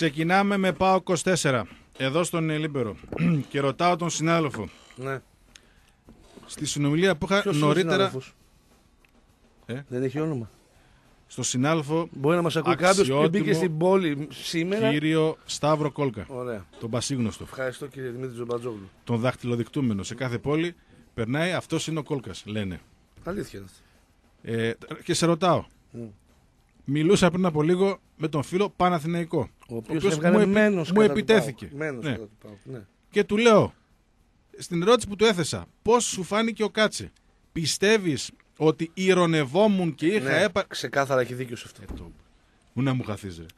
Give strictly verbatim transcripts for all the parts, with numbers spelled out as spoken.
Ξεκινάμε με ΠΑΟΚ είκοσι τέσσερα. Εδώ στον Λίμπερο. Και ρωτάω τον συνάδελφο. Ναι. Στη συνομιλία που είχα Ποιος νωρίτερα. Ε? Δεν έχει όνομα. Στο συνάδελφο. Μπορεί να μας ακούει κάποιος που μπήκε στην πόλη σήμερα. Κύριο Σταύρο Κόλκα. Ωραία. Τον πασίγνωστο. Ευχαριστώ κύριε Δημήτρη Τζομπατζόγλου. Τον δαχτυλοδεικτούμενο. Σε κάθε πόλη περνάει, αυτός είναι ο Κόλκας, λένε. Αλήθεια είναι αυτό. Ε, και σε ρωτάω. Mm. Μιλούσα πριν από λίγο με τον φίλο Παναθηναϊκό. Ο οποίος μου, επι... μου επιτέθηκε. Ναι. Ναι. Και του λέω, στην ερώτηση που του έθεσα, πώς σου φάνηκε ο Κάτσε, πιστεύεις ότι ηρωνευόμουν και είχα ναι, έπα... ξεκάθαρα έχει δίκιο σε αυτό. Ε, το... Μου να μου χαθείς ρε.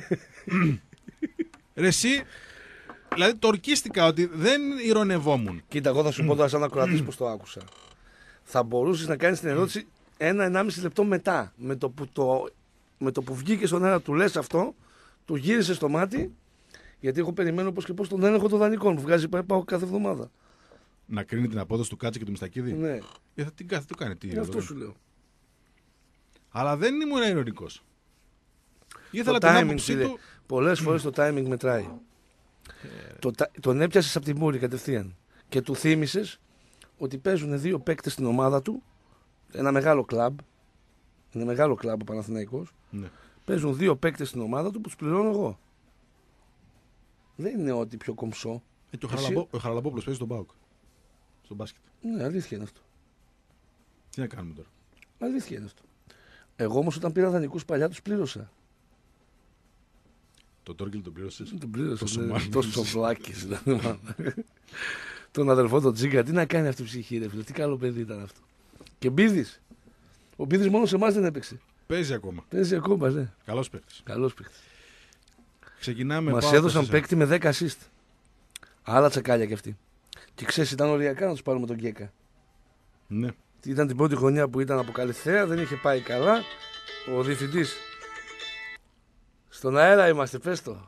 Ρε εσύ, δηλαδή το ορκίστηκα ότι δεν ηρωνευόμουν. Κοίτα, εγώ θα σου πω τώρα σαν ακροατής πως το άκουσα. Θα μπορούσες να κάνεις την ερώτηση ένα-ενάμιση λεπτό μετά. Με το που, το... με το που βγήκε στον αέρα του λες αυτό, του γύρισε στο μάτι, γιατί εγώ περιμένω πώς και πώς τον έλεγχο των δανεικών που βγάζει πάω κάθε εβδομάδα. Να κρίνει την απόδοση του Κάτσε και του Μιστακίδη. Ναι. Ε, θα την κάθε, το κάνει. Τι, ε, αυτό σου λέω. Αλλά δεν ήμουν ειρωνικός. Ήθελα το την timing, άποψή του. Πολλές φορές το timing μετράει. Ε, το, τον έπιασες από τη μούρη κατευθείαν και του θύμισες ότι παίζουν δύο παίκτες στην ομάδα του, ένα μεγάλο κλαμπ, ένα μεγάλο κλαμπ ο Παναθηναϊκός. Ναι. Παίζουν δύο παίκτες στην ομάδα του που τους πληρώνω εγώ. Δεν είναι ότι πιο κομψό. Ε, και ο, Εσύ... Χαραλαμπό, ο Χαραλαμπόπουλος παίζει στον ΠΑΟΚ. Στο μπάσκετ. Ναι, αλήθεια είναι αυτό. Τι να κάνουμε τώρα. Αλήθεια είναι αυτό. Εγώ όμως όταν πήρα δανεικούς παλιά τους πλήρωσα. Τον Τόρκιλ τον πλήρωσες. Τον πλήρωσα. Ναι, τόσο βλάκης. Τον αδελφό τον Τζίγκα, τι να κάνει αυτή η ψυχή, ρε φίλε. Τι καλό παιδί ήταν αυτό. Και Μπίδης. Ο Μπίδης μόνο σε εμάς δεν έπαιξε. Παίζει ακόμα. Παίζει ακόμα, ναι. Καλός παίκτης. Καλός παίκτης. Ξεκινάμε. Μας έδωσαν παίκτη με δέκα assist. Άλλα τσακάλια κι αυτοί. Και ξέρεις, ήταν οριακά να τους πάρουμε τον Γκέκα. Ναι. Ήταν την πρώτη χρονιά που ήταν από Καλυθέα, δεν είχε πάει καλά. Ο διευθυντής. Στον αέρα είμαστε, πες το.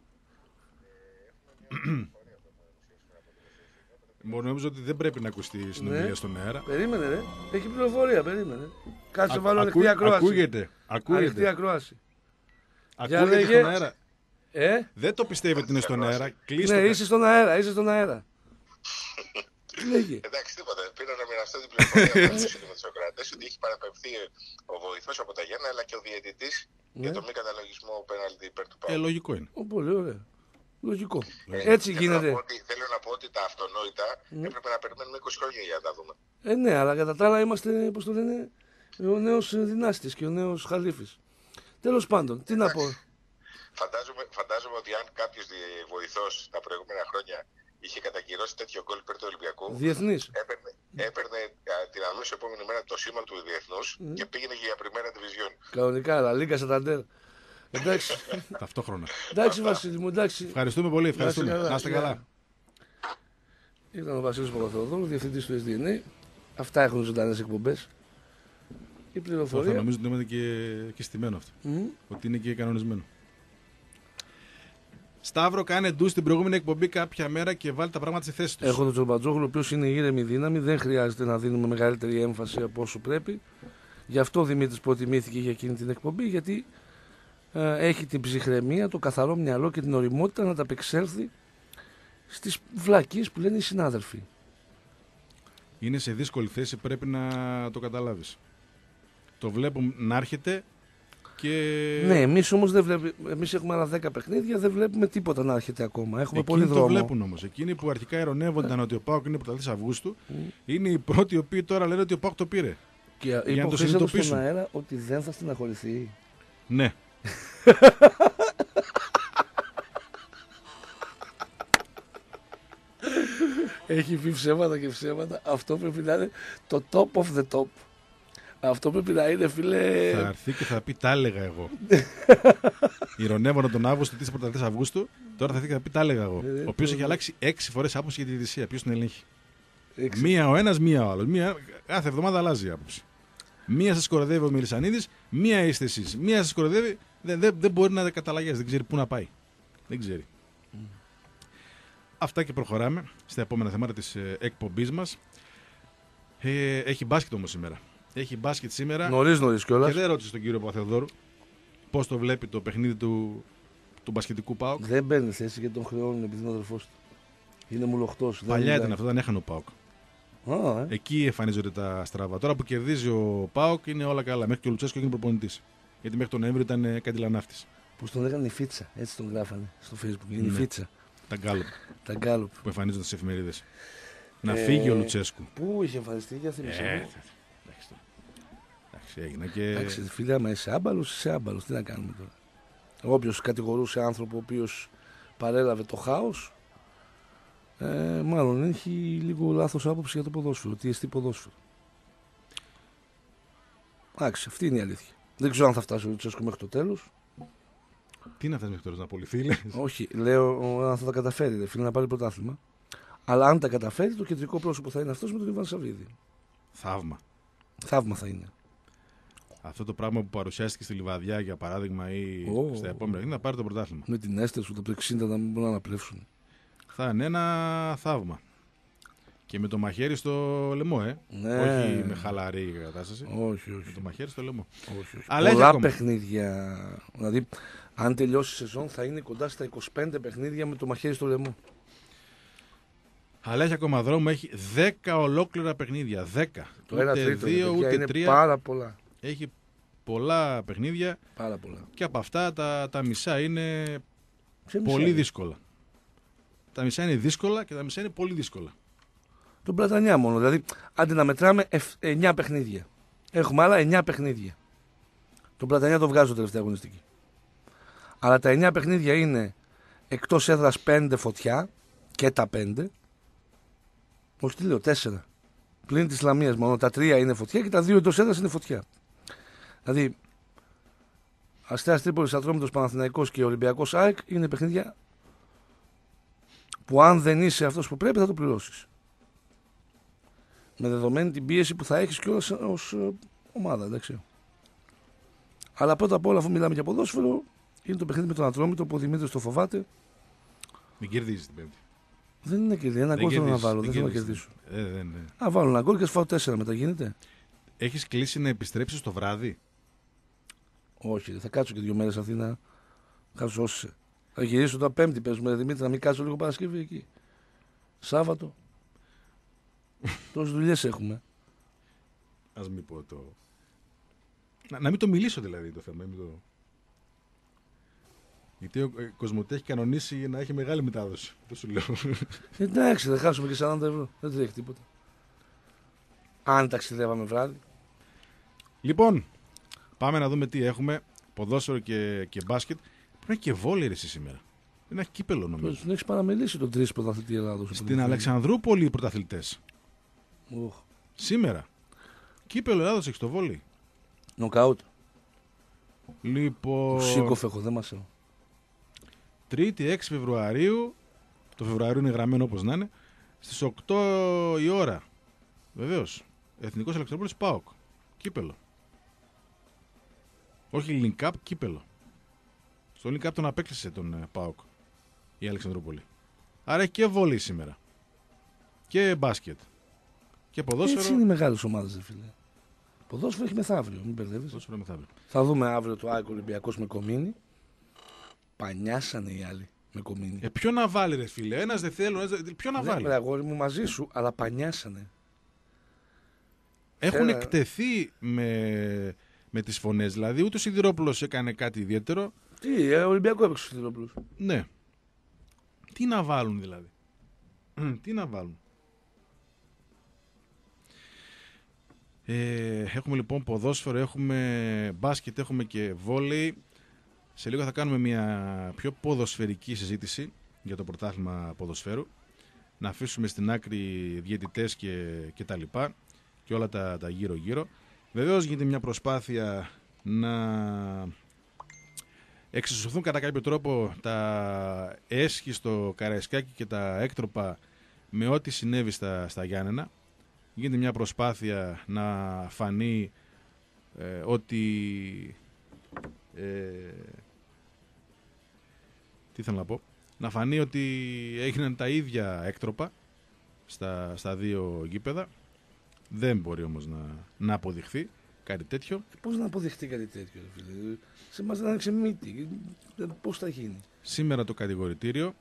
Μόνο νομίζω ότι δεν πρέπει να ακουστεί η συνομιλία ναι. στον αέρα. Περίμενε, ρε. Έχει πληροφορία, περίμενε. Κάτσε να βάλω ακού, ανοιχτή ακρόαση. Ακούγεται. ακούγεται. Ανοιχτή ακρόαση. Ακούγεται λέγε... στον αέρα. Ε? Δεν το πιστεύετε ότι είναι στον αέρα. Κλείστε. Ναι, είσαι στον αέρα, είσαι στον αέρα. Τι λέγει. Εντάξει, τίποτα. Πήρα να μοιραστώ την πληροφορία με τους Σοκράτες ότι έχει παραπευθεί ο βοηθός από τα Γιάννα αλλά και ο διαιτητής ναι. για το μη καταλογισμό πέναλτι υπέρ του ΠΑΟΚ. Ε, λογικό είναι. Ο, πολύ ωραία. Λογικό. Ε, Έτσι θέλω γίνεται. Να ότι, θέλω να πω ότι τα αυτονόητα mm. έπρεπε να περιμένουμε είκοσι χρόνια για να τα δούμε. Ε, ναι, αλλά κατά τα άλλα είμαστε, πώς το λένε, ο νέος δυνάστης και ο νέος χαλίφης. Τέλος πάντων, τι να πω. Φαντάζομαι, φαντάζομαι ότι αν κάποιος βοηθός τα προηγούμενα χρόνια είχε κατακυρώσει τέτοιο γκολ υπέρ του Ολυμπιακού. Διεθνής. Έπαιρνε, έπαιρνε την αμέσως επόμενη μέρα το σήμα του διεθνούς mm. και πήγαινε για πριμέρα διβιζιόν. Κανονικά, αλλά Λίγκα Σανταντέρ. Εντάξει. Ταυτόχρονα. Εντάξει, Βασίλη μου, εντάξει. Ευχαριστούμε πολύ. Ευχαριστούμε. Να είστε καλά. Ήταν ο Βασίλης Παπαθεοδόρου, διευθυντής του ες ντι εν έι. Αυτά έχουν ζωντανές εκπομπές. Η πληροφορία. Θα νομίζω ότι είναι και, και στημένο αυτό. Mm. Ότι είναι και κανονισμένο. Σταύρο, κάνε ντου στην προηγούμενη εκπομπή κάποια μέρα και βάλει τα πράγματα στη θέση του. Έχω τον Τζορμπατζόγλου, ο οποίος είναι ήρεμη δύναμη, δεν χρειάζεται να δίνουμε μεγαλύτερη έμφαση από όσο πρέπει. Γι' αυτό ο Δημήτρης προτιμήθηκε για εκείνη την εκπομπή, γιατί ε, έχει την ψυχραιμία, το καθαρό μυαλό και την ωριμότητα να τα απεξέλθει στις βλακίες που λένε οι συνάδελφοι. Είναι σε δύσκολη θέση, πρέπει να το καταλάβεις. Το βλέπουμε να έρχεται. Και... Ναι, εμείς όμως δεν βλέπουμε. Εμείς έχουμε άλλα δέκα παιχνίδια, δεν βλέπουμε τίποτα να έρχεται ακόμα. Έχουμε Εκείνοι πολύ δρόμο. Το βλέπουν όμως. Εκείνοι που αρχικά ειρωνεύονταν yeah. ότι ο ΠΑΟΚ είναι πρωταθλητής Αυγούστου, mm. είναι οι πρώτοι οι οποίοι τώρα λένε ότι ο ΠΑΟΚ το πήρε. Και για να το συνειδητοποιήσουν. Στον αέρα ότι δεν θα στεναχωρηθεί. Ναι. Έχει πει ψέματα και ψέματα. Αυτό πρέπει να είναι το top of the top. Αυτό πρέπει να είναι, φίλε. Θα έρθει και θα πει τα έλεγα εγώ. Ηρωνεύονταν τον Αύγουστο, τι είσαι πρωταθλητής Αυγούστου, τώρα θα έρθει και θα πει τα έλεγα εγώ. Ο οποίος έχει αλλάξει έξι φορές άποψη για τη διαιτησία. Ποιος τον ελέγχει. Μία ο ένας, μία ο άλλος. Μία... Κάθε εβδομάδα αλλάζει η άποψη. Μία σας κοροϊδεύει ο Μελισσανίδης, μία είστε εσείς. Μία σας κοροϊδεύει, δεν, δεν, δεν μπορεί να καταλαγιάσει, δεν ξέρει πού να πάει. Δεν ξέρει. Mm. Αυτά και προχωράμε στα επόμενα θέματα της ε, εκπομπής μας. Ε, έχει μπάσκετ όμως σήμερα. Έχει μπάσκετ σήμερα. Νωρίς νωρίς κιόλας. Και δεν ρώτησε τον κύριο Παπαθεοδόρου πώς το βλέπει το παιχνίδι του, το του μπασκετικού ΠΑΟΚ. Δεν παίρνει θέση γιατί τον χρεώνουν επειδή είναι ο αδερφός του. Είναι μουλοχτός. Παλιά ήταν αυτό, δεν έχανε ο ΠΑΟΚ. Α, ε. Εκεί εμφανίζονται τα στραβά. Τώρα που κερδίζει ο ΠΑΟΚ είναι όλα καλά. Μέχρι και ο Λουτσέσκο έγινε προπονητής. Γιατί μέχρι τον Νοέμβριο ήταν καντιλανάφτης. Πώς τον λέγανε η Φίτσα, έτσι τον γράφανε στο Facebook. Είναι Ναι. η Φίτσα. Τα γκάλωπ Τα γκάλωπ. που εμφανίζονται στις εφημερίδες. Να Ε, φύγει ο Λουτσέσκου. Πού είχε εμφανιστεί, για θυμίσαι. Ε, μου. εντάξει, τώρα. Εντάξει, έγινε και. Εντάξει, φίλε, άμα είσαι άμπαλος, είσαι άμπαλος. Τι να κάνουμε τώρα. Όποιος κατηγορούσε άνθρωπο ο οποίος παρέλαβε το χάος, ε, μάλλον έχει λίγο λάθος άποψη για το ποδόσφαιρο. Τι εστί ποδόσφαιρο. Εντάξει, αυτή είναι η αλήθεια. Δεν ξέρω αν θα φτάσει ο Λουτσέσκου μέχρι το τέλος. Τι να φτάσει μέχρι τώρα, να απολυθεί, λες? Όχι, λέω αν θα τα καταφέρει, δε, φίλε, να πάρει πρωτάθλημα. Αλλά αν τα καταφέρει, το κεντρικό πρόσωπο θα είναι αυτός με τον Ιβάν Σαββίδη. Θαύμα. Θαύμα θα είναι. Αυτό το πράγμα που παρουσιάστηκε στη Λιβαδιά, για παράδειγμα, ή Ω. στα επόμενα χρόνια, θα πάρει το πρωτάθλημα. Με την αίσθηση του από το εξήντα να μην μπορούν να αναπλέψουν. Θα είναι ένα θαύμα. Και με το μαχαίρι στο λαιμό, ε. Ναι. Όχι με χαλαρή κατάσταση. Όχι, Με όχι. το μαχαίρι στο λαιμό. όχι, όχι. Αλλά έχει Πολλά ακόμα. παιχνίδια. Δηλαδή, αν τελειώσει η σεζόν, θα είναι κοντά στα είκοσι πέντε παιχνίδια με το μαχαίρι στο λαιμό. Αλλά έχει ακόμα δρόμο, έχει δέκα ολόκληρα παιχνίδια. δέκα. Το ένα Ούτε τρίτο δύο, παιδιά, ούτε είναι τρία. πάρα πολλά. Έχει πολλά παιχνίδια Πάρα πολλά. και από αυτά τα, τα μισά είναι Σε μισά πολύ είναι. δύσκολα. Τα μισά είναι δύσκολα και τα μισά είναι πολύ δύσκολα. Τον Πλατανιά μόνο. Δηλαδή, άντε να μετράμε εννιά παιχνίδια. Έχουμε άλλα εννιά παιχνίδια. Τον Πλατανιά το βγάζω τελευταία αγωνιστική. Αλλά τα εννιά παιχνίδια είναι εκτός έδρας πέντε φωτιά και τα πέντε. Όχι, τι λέω, τέσσερα. Πλην της Λαμίας μόνο. Τα τρία είναι φωτιά και τα δύο εντός έδρας είναι φωτιά. Δηλαδή, Αστέρας Τρίπολης, Ατρόμητος, Παναθηναϊκός και Ολυμπιακός ΑΕΚ είναι παιχνίδια που αν δεν είσαι αυτός που πρέπει θα το πληρώσεις. Με δεδομένη την πίεση που θα έχεις και ως, ως ε, ομάδα, εντάξει. Αλλά πρώτα απ' όλα, αφού μιλάμε για ποδόσφαιρο, είναι το παιχνίδι με τον Ατρόμητο που ο Δημήτρης το φοβάται. Μην κερδίζει την Πέμπτη. Δεν είναι κερδί, ένα Δεν γκολ θέλω να κερδίζεις, βάλω, δεν θέλω να κερδίζεις. κερδίσω. Ε, δεν, ναι. Α, βάλω ένα γκολ και φάω τέσσερα μετά, γίνεται. Έχεις κλείσει να επιστρέψεις το βράδυ. Όχι, θα κάτσω και δύο μέρες Αθήνα. Χαζώσαι. Θα γυρίσω τώρα Πέμπτη, παίζουμε Δημήτρη, να μην κάτσω λίγο Παρασκευή εκεί. Σάββατο. Τόσες δουλειές έχουμε. Ας μην πω το. Να, να μην το μιλήσω δηλαδή το θέμα. Μην το... Γιατί ο ε, Κοσμοτέ έχει κανονίσει να έχει μεγάλη μετάδοση. Το σου λέω. Εντάξει, θα χάσουμε και σαράντα ευρώ. Δεν τρέχει τίποτα. Αν ταξιδεύαμε βράδυ. Λοιπόν, πάμε να δούμε τι έχουμε. Ποδόσφαιρο και, και μπάσκετ. Πρέπει να έχει και βόλεϊ εσύ σήμερα. Δεν έχει κύπελο νομίζω. Τον έχει παραμελήσει τον τρεις πρωταθλητή Ελλάδος. Στην Αλεξανδρούπολη οι πρωταθλητές. Ουχ. Σήμερα. Κύπελο Ελλάδος έχει το βόλεϊ. Νοκάουτ. Λοιπόν. Σίκοφ έχω, δεν μας έχω. Τρίτη έξι Φεβρουαρίου. Το Φεβρουαρίου είναι γραμμένο όπως να είναι. Στις οκτώ η ώρα. Βεβαίως. Εθνικός Αλεξανδρούπολης ΠΑΟΚ. Κύπελο. Όχι link up, κύπελο. Στο link up τον απέκλεισε τον ε, ΠΑΟΚ. Η Αλεξανδρούπολη. Άρα έχει και βόλεϊ σήμερα. Και μπάσκετ. Και ποδόσφαιρο. Έτσι είναι οι μεγάλες ομάδες, δε φίλε. Ποδόσφαιρο έχει μεθαύριο, μην μπερδεύεις. Ποδόσφαιρο μεθαύριο. Θα δούμε αύριο το ΑΕΚ Ολυμπιακός με Κομίνη. Πανιάσανε οι άλλοι με Κομίνη. Ε, ποιο να βάλει, ρε φίλε. Ένας δεν θέλει. Ένας... δεν- Ποιο να Δεν, βάλει. ρε, αγόρι μου μαζί σου, αλλά πανιάσανε. Έχουν Θέλω- εκτεθεί με, με τις φωνές. Δηλαδή, ούτε ο Σιδηρόπουλος έκανε κάτι ιδιαίτερο. Τι, ε, Ολυμπιακό έπαιξε ο Σιδηρόπουλος. Ναι. Τι να βάλουν δηλαδή. Τι να βάλουν. Ε, έχουμε λοιπόν ποδόσφαιρο, έχουμε μπάσκετ, έχουμε και βόλεϊ. Σε λίγο θα κάνουμε μια πιο ποδοσφαιρική συζήτηση για το πρωτάθλημα ποδοσφαίρου. Να αφήσουμε στην άκρη διαιτητές και, και τα λοιπά και όλα τα, τα γύρω γύρω. Βεβαίως γίνεται μια προσπάθεια να εξισωθούν κατά κάποιο τρόπο τα έσχη στο Καραϊσκάκι και τα έκτροπα με ό,τι συνέβη στα, στα Γιάννενα. Γίνεται μια προσπάθεια να φανεί ε, ότι ε, τι θέλω να πω να φανεί ότι έγιναν τα ίδια έκτροπα στα, στα δύο γήπεδα. Δεν μπορεί όμως να, να αποδειχθεί κάτι τέτοιο. Πώς να αποδειχτεί κάτι τέτοιο, φίλε. Σε εμάς δεν άνοιξε μύτη. Πώς θα γίνει. Σήμερα το κατηγορητήριο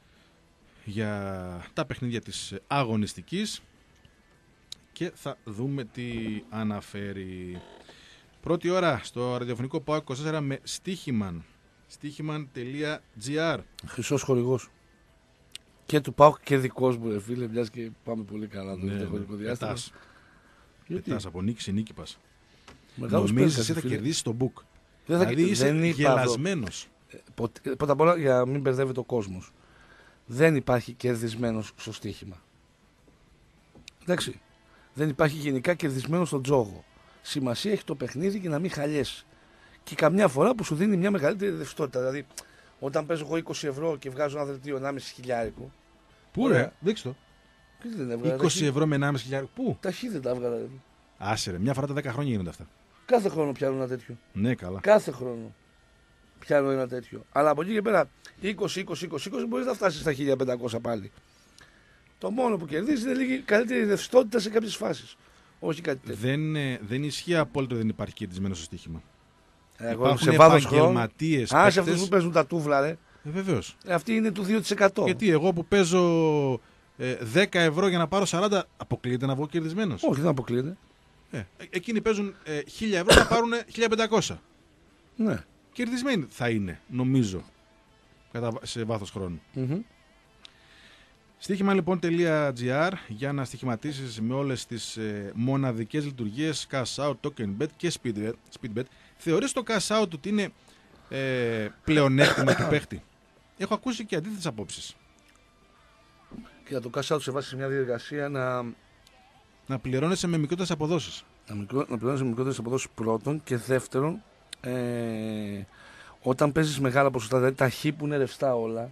για τα παιχνίδια της αγωνιστικής και θα δούμε τι αναφέρει. Πρώτη ώρα στο ραδιοφωνικό ΠΑΟΚ είκοσι τέσσερα με στοίχημαν. στοίχημαν τελεία τζι άρ. Χρυσός χορηγός. Και του ΠΑΟΚ και δικός μου, ρε φίλε, μιας και πάμε πολύ καλά το Ναι, χρονικό ναι, διάστημα. πετάς. Γιατί? Πετάς από νίκη σε νίκη πας. Μεγάλος Νομίζεις παίκτης, εσύ θα φίλε. κερδίσεις τον μπουκ. Δεν θα- Δηλαδή είσαι δεν είπα εδώ. γελασμένος. Ποτέ- Πρώτα απ' όλα, για να μην μπερδεύεται ο κόσμος, δεν υπάρχει κερδισμένος στο στοίχημα. Εντάξει. Δεν υπάρχει γενικά κερδισμένος στον τζόγο. Σημασία έχει το παιχνίδι και να μην χαλιέσαι. Και καμιά φορά που σου δίνει μια μεγαλύτερη ρευστότητα. Δηλαδή, όταν παίζω εγώ είκοσι ευρώ και βγάζω ένα δελτίο ενάμιση χιλιάρικο. Πού Ωραία. ρε, δείξτε το. Και δεν έβγαλα. είκοσι τα χι- ευρώ με ενάμιση χιλιάδες. Πού? Τα χι δεν τα έβγαλα. ρε. Άσε ρε, μια φορά τα δέκα χρόνια γίνονται αυτά. Κάθε χρόνο πιάνω ένα τέτοιο. Ναι, καλά. Κάθε χρόνο πιάνω ένα τέτοιο. Αλλά από εκεί και πέρα είκοσι είκοσι είκοσι είκοσι μπορεί να φτάσει στα χίλια πεντακόσια πάλι. Το μόνο που κερδίζει είναι λίγη καλύτερη ρευστότητα σε κάποιες φάσεις. Όχι κάτι τέτοιο. Δεν, ε, δεν ισχύει απόλυτο ότι δεν υπάρχει κερδισμένο στο στοίχημα. Εγώ Υπάρχουν σε βάθος χρόνου. επαγγελματίες Α, σε αυτούς παίκτες. που παίζουν τα τούβλα, ρε. Ε, βεβαίως. Ε, Αυτή είναι του δύο τοις εκατό. Γιατί εγώ που παίζω ε, δέκα ευρώ για να πάρω σαράντα, αποκλείεται να βγω κερδισμένος. Όχι, δεν αποκλείεται. Ε, ε, εκείνοι παίζουν ε, χίλια ευρώ να πάρουν χίλια πεντακόσια. Ναι. Κερδισμένοι θα είναι, νομίζω, κατά, σε βάθος χρόνου. Μμμ. Στοίχημα λοιπόν .gr για να στοιχηματίσεις με όλες τις ε, μοναδικές λειτουργίες cash out, token bet και speed bet. Speed bet. Θεωρείς το cash out ότι είναι ε, πλεονέκτημα του παίχτη? Έχω ακούσει και αντίθετες απόψεις. Και για το cash out σε βάση σε μια διαδικασία να, Να πληρώνεσαι με μικρότερες αποδόσεις. να, μικρό, να πληρώνεις με μικρότερες αποδόσεις πρώτον και δεύτερον, ε, όταν παίζεις μεγάλα ποσοστά, δηλαδή τα χ που είναι ρευστά όλα,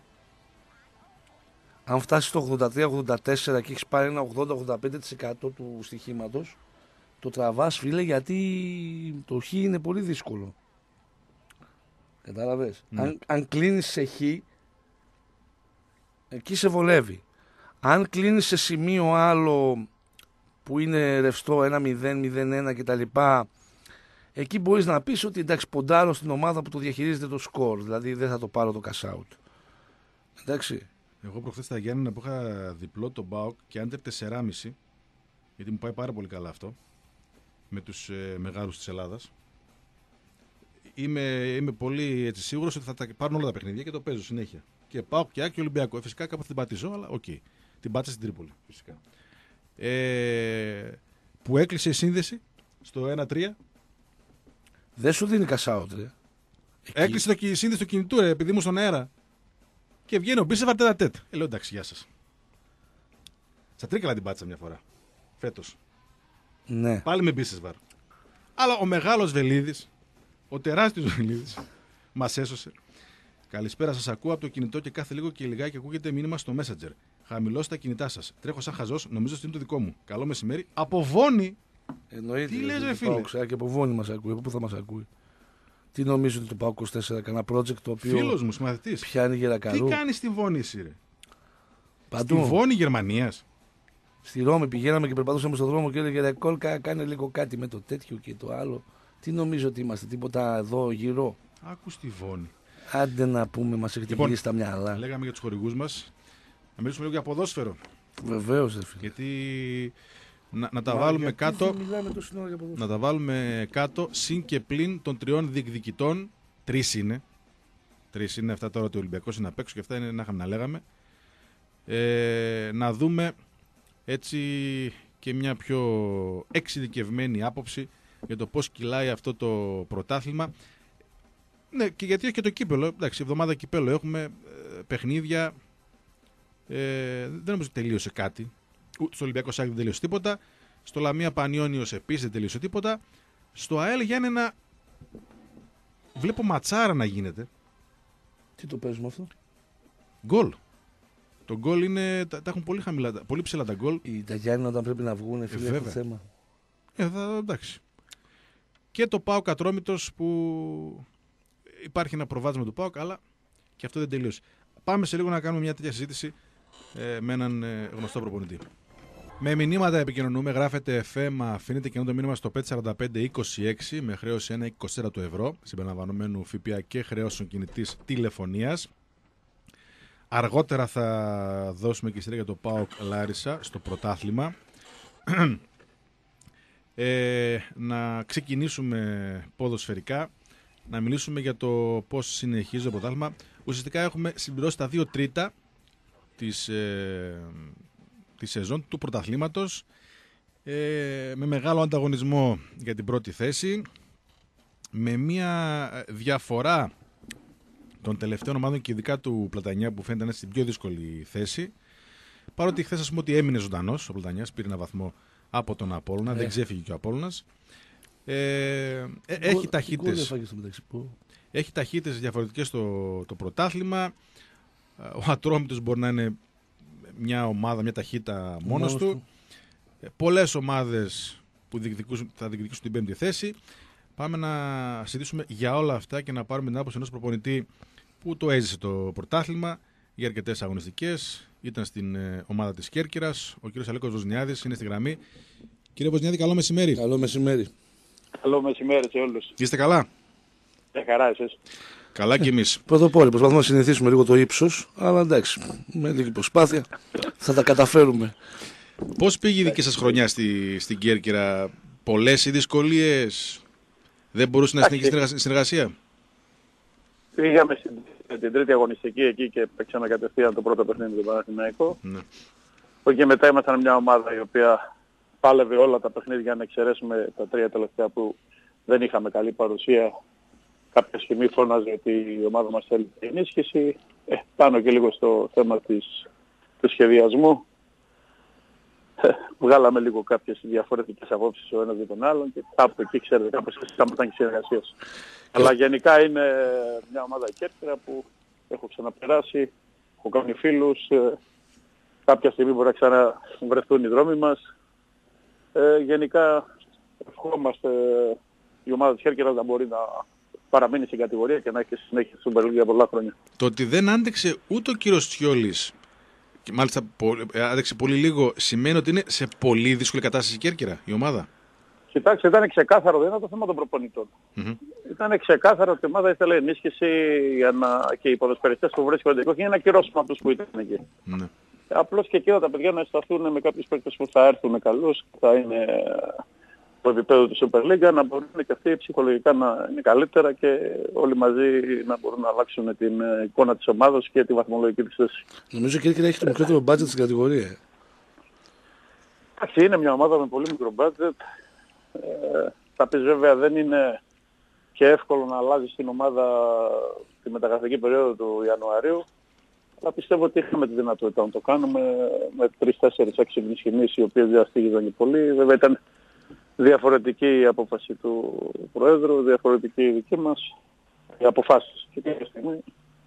αν φτάσεις στο ογδόντα τρία ογδόντα τέσσερα και έχεις πάρει ένα ογδόντα ογδόντα πέντε τοις εκατό του στοιχήματος, το τραβάς, φίλε, γιατί το χ είναι πολύ δύσκολο. Κατάλαβες. Ναι. Αν, αν κλείνεις σε χ, εκεί σε βολεύει. Αν κλείνεις σε σημείο άλλο που είναι ρευστό ένα μηδέν μηδέν ένα κτλ., εκεί μπορείς να πεις ότι εντάξει, ποντάρω στην ομάδα που το διαχειρίζεται το σκορ, δηλαδή δεν θα το πάρω το cash out. Εντάξει. Εγώ προχθές στα Γιάννενα που είχα διπλό τον ΠΑΟΚ και άντερ τέσσερα κόμμα πέντε, γιατί μου πάει πάρα πολύ καλά αυτό, με τους ε, μεγάλους της Ελλάδας. Είμαι, είμαι πολύ έτσι, σίγουρος ότι θα τα πάρουν όλα τα παιχνίδια και το παίζω συνέχεια. Και ΠΑΟΚ και Άκη Ολυμπιακό. Ε, φυσικά κάπου θα την πατήσω, αλλά οκ. Okay. Την πάτησα στην Τρίπολη, φυσικά. Ε, που έκλεισε η σύνδεση στο ένα τρία. Δεν σου δίνει cash out, ρε. Εκεί. Έκλεισε το, η σύνδεση του κινητού, ρε, επειδή ήμουν στον αέρα. Και βγαίνει ο Μπίσεβαρ τέτα τέτ. Ε, λέω εντάξει, γεια σας. Στα Τρίκαλα την πάτησα μια φορά. Φέτος. Ναι. Πάλι με Μπίσεβαρ. Αλλά ο μεγάλος Βελίδης, ο τεράστιος Βελίδης, μας έσωσε. Καλησπέρα, σας ακούω από το κινητό και κάθε λίγο και λιγάκι ακούγεται μήνυμα στο Messenger. Χαμηλώστε τα κινητά σας. Τρέχω σαν χαζός, νομίζω ότι είναι το δικό μου. Καλό μεσημέρι. Από Βόνη. Εννοείται. Τι λες, ρε το φίλε? ΠΑΟΚ, και από Βόνη μας ακούει. Από πού θα μας ακούει? Τι νομίζω ότι το ΠΑΟΚ είκοσι τέσσερα, κανένα project το οποίο Φίλος μου, συμμαθητής. πιάνει γερακαρού. Τι κάνεις στη Βόνη εσύ, ρε? Παντού. Στη Βόνη Γερμανίας. Στη Ρώμη πηγαίναμε και περπατούσαμε στον δρόμο και έλεγε ρε κόλκα, κάνε λίγο κάτι με το τέτοιο και το άλλο. Τι νομίζω ότι είμαστε, τίποτα εδώ γύρω? Άκου στη Βόνη. Άντε να πούμε, μας έχετε Λοιπόν, γυρίσει τα μυαλά. Λέγαμε για τους χορηγούς μας. Να μιλήσουμε λίγο για ποδόσφαιρο. Βεβαίως, ρε φίλε. Γιατί να, να τα Μα, βάλουμε γιατί κάτω. δεν μιλάμε τόση ώρα για ποδόσφαιρο? Να τα βάλουμε κάτω συν και πλην των τριών διεκδικητών. Τρεις είναι. Τρεις είναι αυτά τώρα, ότι ο Ολυμπιακός είναι απ' έξω και αυτά είναι να είχαμε να λέγαμε. Ε, να δούμε έτσι και μια πιο εξειδικευμένη άποψη για το πώς κυλάει αυτό το πρωτάθλημα. Ναι, και γιατί έχει και το κύπελο. Εντάξει, εβδομάδα κυπέλο έχουμε, ε, παιχνίδια. Ε, δεν νομίζω ότι τελείωσε κάτι. Στο Ολυμπιακό Σάκη δεν τελείωσε τίποτα. Στο Λαμία Πανιόνιος επίσης δεν τελείωσε τίποτα. Στο ΑΕΛ Γιάννενα βλέπω ματσάρα να γίνεται. Τι το παίζουμε αυτό? Γκολ. Το γκολ είναι. Τα, τα έχουν πολύ χαμηλά, πολύ ψηλά τα γκολ. Οι Ιταλιάνοι όταν πρέπει να βγουν, φίλε, βέβαια. έχουν θέμα. Ε, θα, εντάξει. Και το ΠΑΟΚ Ατρόμητος που υπάρχει ένα προβάδισμα του ΠΑΟΚ, αλλά και αυτό δεν τελείωσε. Πάμε σε λίγο να κάνουμε μια τέτοια συζήτηση ε, με έναν ε, γνωστό προπονητή. Με μηνύματα επικοινωνούμε, γράφετε εφ εμ, αφήνετε και το μήνυμα στο πέντε τέσσερα πέντε είκοσι έξι με χρέωση ένα είκοσι τέσσερα του ευρώ, συμπεριλαμβανομένου ΦΠΑ και χρεώσεων κινητής τηλεφωνίας. Αργότερα θα δώσουμε και σειρά για το ΠΑΟΚ Λάρισα στο πρωτάθλημα. Ε, να ξεκινήσουμε ποδοσφαιρικά, να μιλήσουμε για το πώς συνεχίζει το πρωτάθλημα. Ουσιαστικά έχουμε συμπληρώσει τα δύο τρίτα της, ε, της σεζόν του πρωταθλήματος, ε, με μεγάλο ανταγωνισμό για την πρώτη θέση, με μια διαφορά των τελευταίων ομάδων και ειδικά του Πλατανιά που φαίνεται να είναι στην πιο δύσκολη θέση, παρότι χθες ας πούμε ότι έμεινε ζωντανός ο Πλατανιάς, πήρε ένα βαθμό από τον Απόλλωνα, ε. δεν ξέφυγε και ο Απόλλωνας. Ε, ε, έχει ταχύτητες έχει ταχύτητες διαφορετικές στο το πρωτάθλημα. Ο Ατρόμητος μπορεί να είναι μια ομάδα, μια ταχύτητα μόνος του. του. Ε, πολλές ομάδες που θα διεκδικήσουν την πέμπτη θέση. Πάμε να συζητήσουμε για όλα αυτά και να πάρουμε την άποψη ενός προπονητή που το έζησε το πρωτάθλημα για αρκετές αγωνιστικές. Ήταν στην ομάδα της Κέρκυρας. Ο κύριος Αλέκος Βοσνιάδης είναι στη γραμμή. Κύριε Βοσνιάδη, καλό μεσημέρι. Καλό μεσημέρι. Καλό μεσημέρι σε όλους. Είστε καλά? Ε, χαρά εσείς. Καλά κι εμείς. Πρωτοπόροι, προσπαθούμε να συνηθίσουμε λίγο το ύψος, αλλά εντάξει, με λίγη προσπάθεια θα τα καταφέρουμε. Πώς πήγε η δική σας χρονιά στη, στην Κέρκυρα? Πολλές οι δυσκολίες? Δεν μπορούσε να συνεχίσει η συνεργασία? Πήγαμε στην την τρίτη αγωνιστική εκεί και παίξαμε κατευθείαν το πρώτο παιχνίδι του Παναθηναϊκού. Ναι. Και μετά ήμασταν μια ομάδα η οποία πάλευε όλα τα παιχνίδια, να εξαιρέσουμε τα τρία τελευταία που δεν είχαμε καλή παρουσία. Κάποια στιγμή φώναζε ότι η ομάδα μας θέλει ενίσχυση. Ε, πάνω και λίγο στο θέμα της, του σχεδιασμού. Ε, βγάλαμε λίγο κάποιες διαφορετικές απόψεις ο ένας για τον άλλον και κάπου εκεί ξέρετε κάπως ήταν και συνεργασίες. Αλλά γενικά είναι μια ομάδα η Κέρκυρα που έχω ξαναπεράσει, έχω κάνει φίλους, ε, κάποια στιγμή μπορεί να ξαναβρεθούν οι δρόμοι μας. Ε, γενικά ευχόμαστε η ομάδα της Κέρκυρας να μπορεί να παραμείνει στην κατηγορία και να έχει συνέχεια στην Super League για πολλά χρόνια. Το ότι δεν άντεξε ούτε ο κύριος Τσιόλης, και μάλιστα άντεξε πολύ λίγο, σημαίνει ότι είναι σε πολύ δύσκολη κατάσταση η Κέρκυρα, η ομάδα? Κοιτάξτε, ήταν ξεκάθαρο, δεν ήταν το θέμα των προπονητών. Mm-hmm. Ήταν ξεκάθαρο ότι η ομάδα ήθελε ενίσχυση για να... και οι ποδοσφαιριστές που βρίσκονται εκεί, για να ακυρώσουν αυτούς που ήταν εκεί. Mm-hmm. Απλώς και εκεί τα παιδιά να σταθούν με κάποιους παίκτες που θα έρθουν καλούς, θα είναι το επίπεδο του Super League, να μπορούν και αυτοί ψυχολογικά να είναι καλύτερα και όλοι μαζί να μπορούν να αλλάξουν την εικόνα της ομάδας και τη βαθμολογική της θέση. Νομίζω και η έχει το μικρότερο budget στην κατηγορία. Εντάξει, είναι μια ομάδα με πολύ μικρό budget. Ε, θα πεις βέβαια δεν είναι και εύκολο να αλλάζει την ομάδα τη μεταγραφική περίοδο του Ιανουαρίου. Αλλά πιστεύω ότι είχαμε τη δυνατότητα να το κάνουμε με τρεις τέσσερις έξι ενισχυμίσεις οι οποίες διαστήγησαν και πολύ. Βέβαια ήταν διαφορετική η απόφαση του Προέδρου, διαφορετική η δική μας, οι αποφάσεις. Και κάποια στιγμή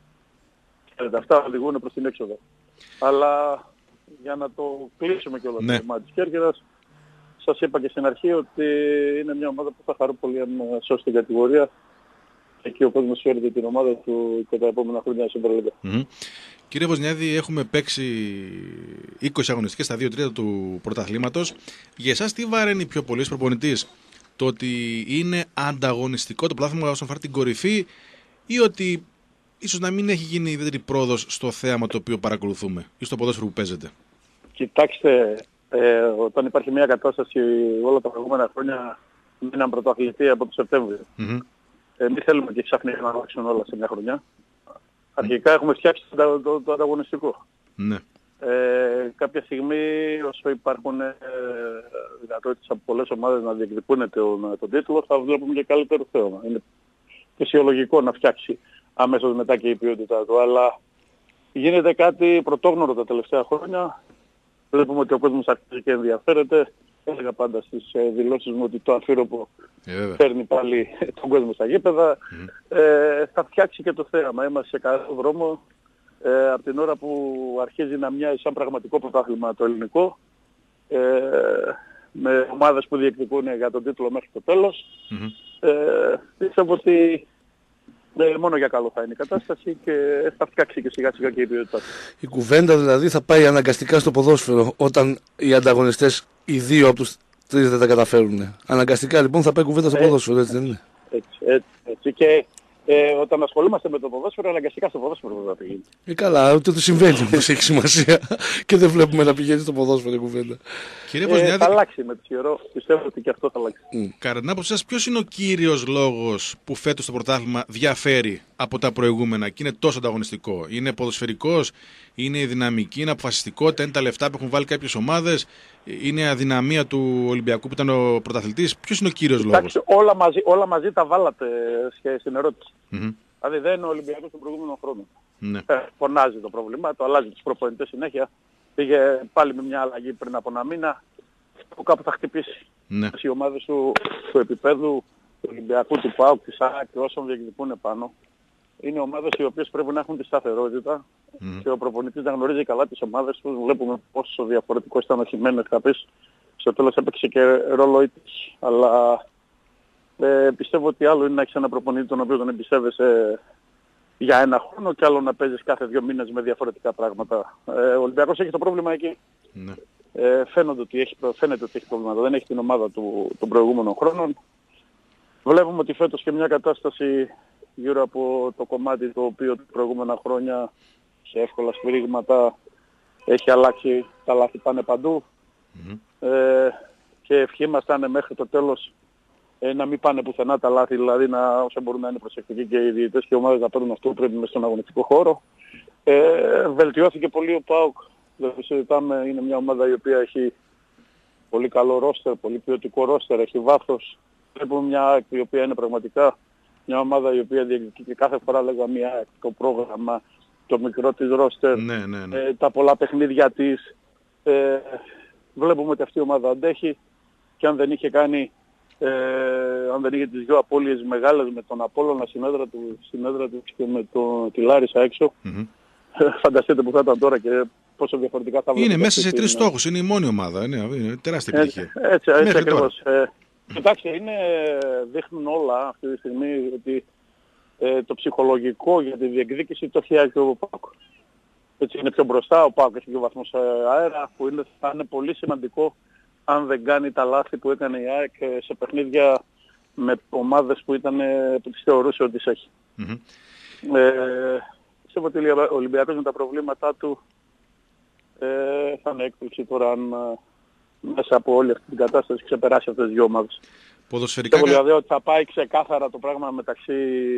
αυτά οδηγούν προς την έξοδο. Αλλά για να το κλείσουμε και όλο ναι. το κομμάτι της Κέρκυρας, σας είπα και στην αρχή ότι είναι μια ομάδα που θα χαρώ πολύ αν σώσει την κατηγορία. Εκεί ο κόσμος φέρεται την ομάδα του και τα επόμενα χρόνια στην Super League. Mm-hmm. Κύριε Βοσνιάδη, έχουμε παίξει είκοσι αγωνιστικές στα δύο τρίτα του πρωταθλήματος. Για εσάς τι βαραίνει πιο πολύ ως προπονητής? Το ότι είναι ανταγωνιστικό το πρωτάθλημα όσον αφορά την κορυφή, ή ότι ίσως να μην έχει γίνει ιδιαίτερη πρόοδος στο θέαμα το οποίο παρακολουθούμε ή στο ποδόσφαιρο που παίζεται? Κοιτάξτε, ε, όταν υπάρχει μια κατάσταση όλα τα προηγούμενα χρόνια με έναν πρωταθλητή από το Σεπτέμβριο. Mm-hmm. Ε, μην θέλουμε και ξαφνικά να αλλάξουν όλα σε μια χρονιά. Αρχικά έχουμε φτιάξει το, το, το ανταγωνιστικό. Ναι. Ε, κάποια στιγμή όσο υπάρχουν ε, δυνατότητες από πολλές ομάδες να διεκδικούν τον, τον τίτλο, θα βλέπουμε και καλύτερο θέαμα. Είναι φυσιολογικό να φτιάξει αμέσως μετά και η ποιότητα του. Αλλά γίνεται κάτι πρωτόγνωρο τα τελευταία χρόνια. Βλέπουμε ότι ο κόσμος αρχίζει και ενδιαφέρεται. Έλεγα πάντα στις ε, δηλώσεις μου ότι το Αμφίροπο yeah, παίρνει πάλι τον κόσμο στα γήπεδα. Mm. Ε, θα φτιάξει και το θέαμα. Είμαστε σε καλό δρόμο. Ε, από την ώρα που αρχίζει να μοιάζει σαν πραγματικό πρωτάθλημα το ελληνικό, ε, με ομάδες που διεκδικούν για τον τίτλο μέχρι το τέλος, mm-hmm. ε, πιστεύω ότι Ε, μόνο για καλό θα είναι η κατάσταση και θα φτιάξει και σιγά σιγά και η ποιότητα. Η κουβέντα δηλαδή θα πάει αναγκαστικά στο ποδόσφαιρο όταν οι ανταγωνιστές, οι δύο από τους τρεις δεν τα καταφέρουν. Αναγκαστικά λοιπόν θα πάει κουβέντα στο ποδόσφαιρο, έτσι δεν είναι? Έτσι, έτσι, έτσι. Και ε, όταν ασχολούμαστε με το ποδόσφαιρο, αναγκαστικά στο ποδόσφαιρο θα πηγαίνει. Ε, καλά, ούτε το συμβαίνει όμως έχει σημασία και δεν βλέπουμε να πηγαίνει στο ποδόσφαιρο η κουβέντα. Κύριε Ε, Βοσνιάδη, θα αλλάξει με το καιρό, πιστεύω ότι και αυτό θα αλλάξει. Mm. κατά την άποψή σας, ποιος είναι ο κύριος λόγος που φέτος το πρωτάθλημα διαφέρει από τα προηγούμενα και είναι τόσο ανταγωνιστικό? Είναι ποδοσφαιρικός, είναι η δυναμική, είναι αποφασιστικότητα, είναι τα λεφτά που έχουν βάλει κάποιες ομάδες, είναι η αδυναμία του Ολυμπιακού που ήταν ο πρωταθλητής? Ποιος είναι ο κύριος λόγος? Εντάξει, όλα μαζί, όλα μαζί τα βάλατε στην ερώτηση. Mm-hmm. Δηλαδή δεν είναι ο Ολυμπιακός των προηγούμενων χρόνων. Ναι. Ε, φωνάζει το πρόβλημα, το αλλάζει τους προπονητές συνέχεια. Πήγε πάλι με μια αλλαγή πριν από ένα μήνα που κάπου θα χτυπήσει. Ναι. Οι ομάδες του, του επίπεδου του Ολυμπιακού, του ΠΑΟΚ, της ΑΕΚ και όσων διεκδικούν επάνω είναι ομάδες οι οποίες πρέπει να έχουν τη σταθερότητα mm. και ο προπονητής να γνωρίζει καλά τις ομάδες τους. Βλέπουμε πόσο διαφορετικό ήταν ο Χιμένες, θα πεις. Στο τέλος έπαιξε και ρόλο η τύχη. Αλλά ε, πιστεύω ότι άλλο είναι να έχεις ένα προπονητή τον οποίο τον εμπιστεύεσαι για ένα χρόνο και άλλο να παίζεις κάθε δύο μήνες με διαφορετικά πράγματα. Ε, ο Ολυμπιακός έχει το πρόβλημα εκεί. Ναι. Ε, φαίνεται, ότι έχει, φαίνεται ότι έχει προβλήματα. Δεν έχει την ομάδα του των προηγούμενων χρόνων. Βλέπουμε ότι φέτος και μια κατάσταση γύρω από το κομμάτι το οποίο τα προηγούμενα χρόνια σε εύκολα σφυρίγματα έχει αλλάξει, τα λάθη πάνε παντού. Mm-hmm. Ε, και ευχή μας ήταν μέχρι το τέλος ε, να μην πάνε πουθενά τα λάθη, δηλαδή να, όσο μπορούν να είναι προσεκτικοί και οι διαιτητές και οι ομάδες να παίρνουν αυτό που πρέπει μέσα στον αγωνιστικό χώρο. Ε, βελτιώθηκε πολύ ο ΠΑΟΚ. Δεν συζητάμε, είναι μια ομάδα η οποία έχει πολύ καλό ρόστερ, πολύ ποιοτικό ρόστερ, έχει βάθος. Βλέπουμε μια η οποία είναι πραγματικά μια ομάδα η οποία διεκδικεί και κάθε φορά λέγαμε μια το πρόγραμμα, το μικρό της ρόστερ, Ναι, ναι, ναι. ε, τα πολλά παιχνίδια της. Ε, βλέπουμε ότι αυτή η ομάδα αντέχει και αν δεν είχε κάνει, ε, αν δεν είχε τις δύο απώλειες μεγάλες με τον Απόλλωνα στην έδρα του, στην έδρα του και με το, τη Λάρισα έξω, Mm-hmm. φανταστείτε που θα ήταν τώρα και πόσο διαφορετικά θα Είναι μέσα σε τρεις στόχους, είναι η μόνη ομάδα, είναι, είναι τεράστια επιτυχία. Έτσι, έτσι, έτσι ακριβώς. Ε, κοιτάξτε, είναι, δείχνουν όλα αυτή τη στιγμή ότι ε, το ψυχολογικό για τη διεκδίκηση το έχει και ο ΠΑΟΚ. Έτσι είναι πιο μπροστά, ο ΠΑΟΚ έχει και βαθμούς αέρα που είναι, θα είναι πολύ σημαντικό αν δεν κάνει τα λάθη που έκανε η ΑΕΚ σε παιχνίδια με ομάδες που, ήταν, που τις θεωρούσε ότι τις έχει. Mm-hmm. Ε, πιστεύω ότι ο Ολυμπιακός με τα προβλήματά του ε, θα είναι έκπληξη τώρα αν μέσα από όλη αυτή την κατάσταση ξεπεράσει αυτές τις δύο ομάδες. Ποδοσφαιρικά... Πιστεύω δηλαδή ότι θα πάει ξεκάθαρα το πράγμα μεταξύ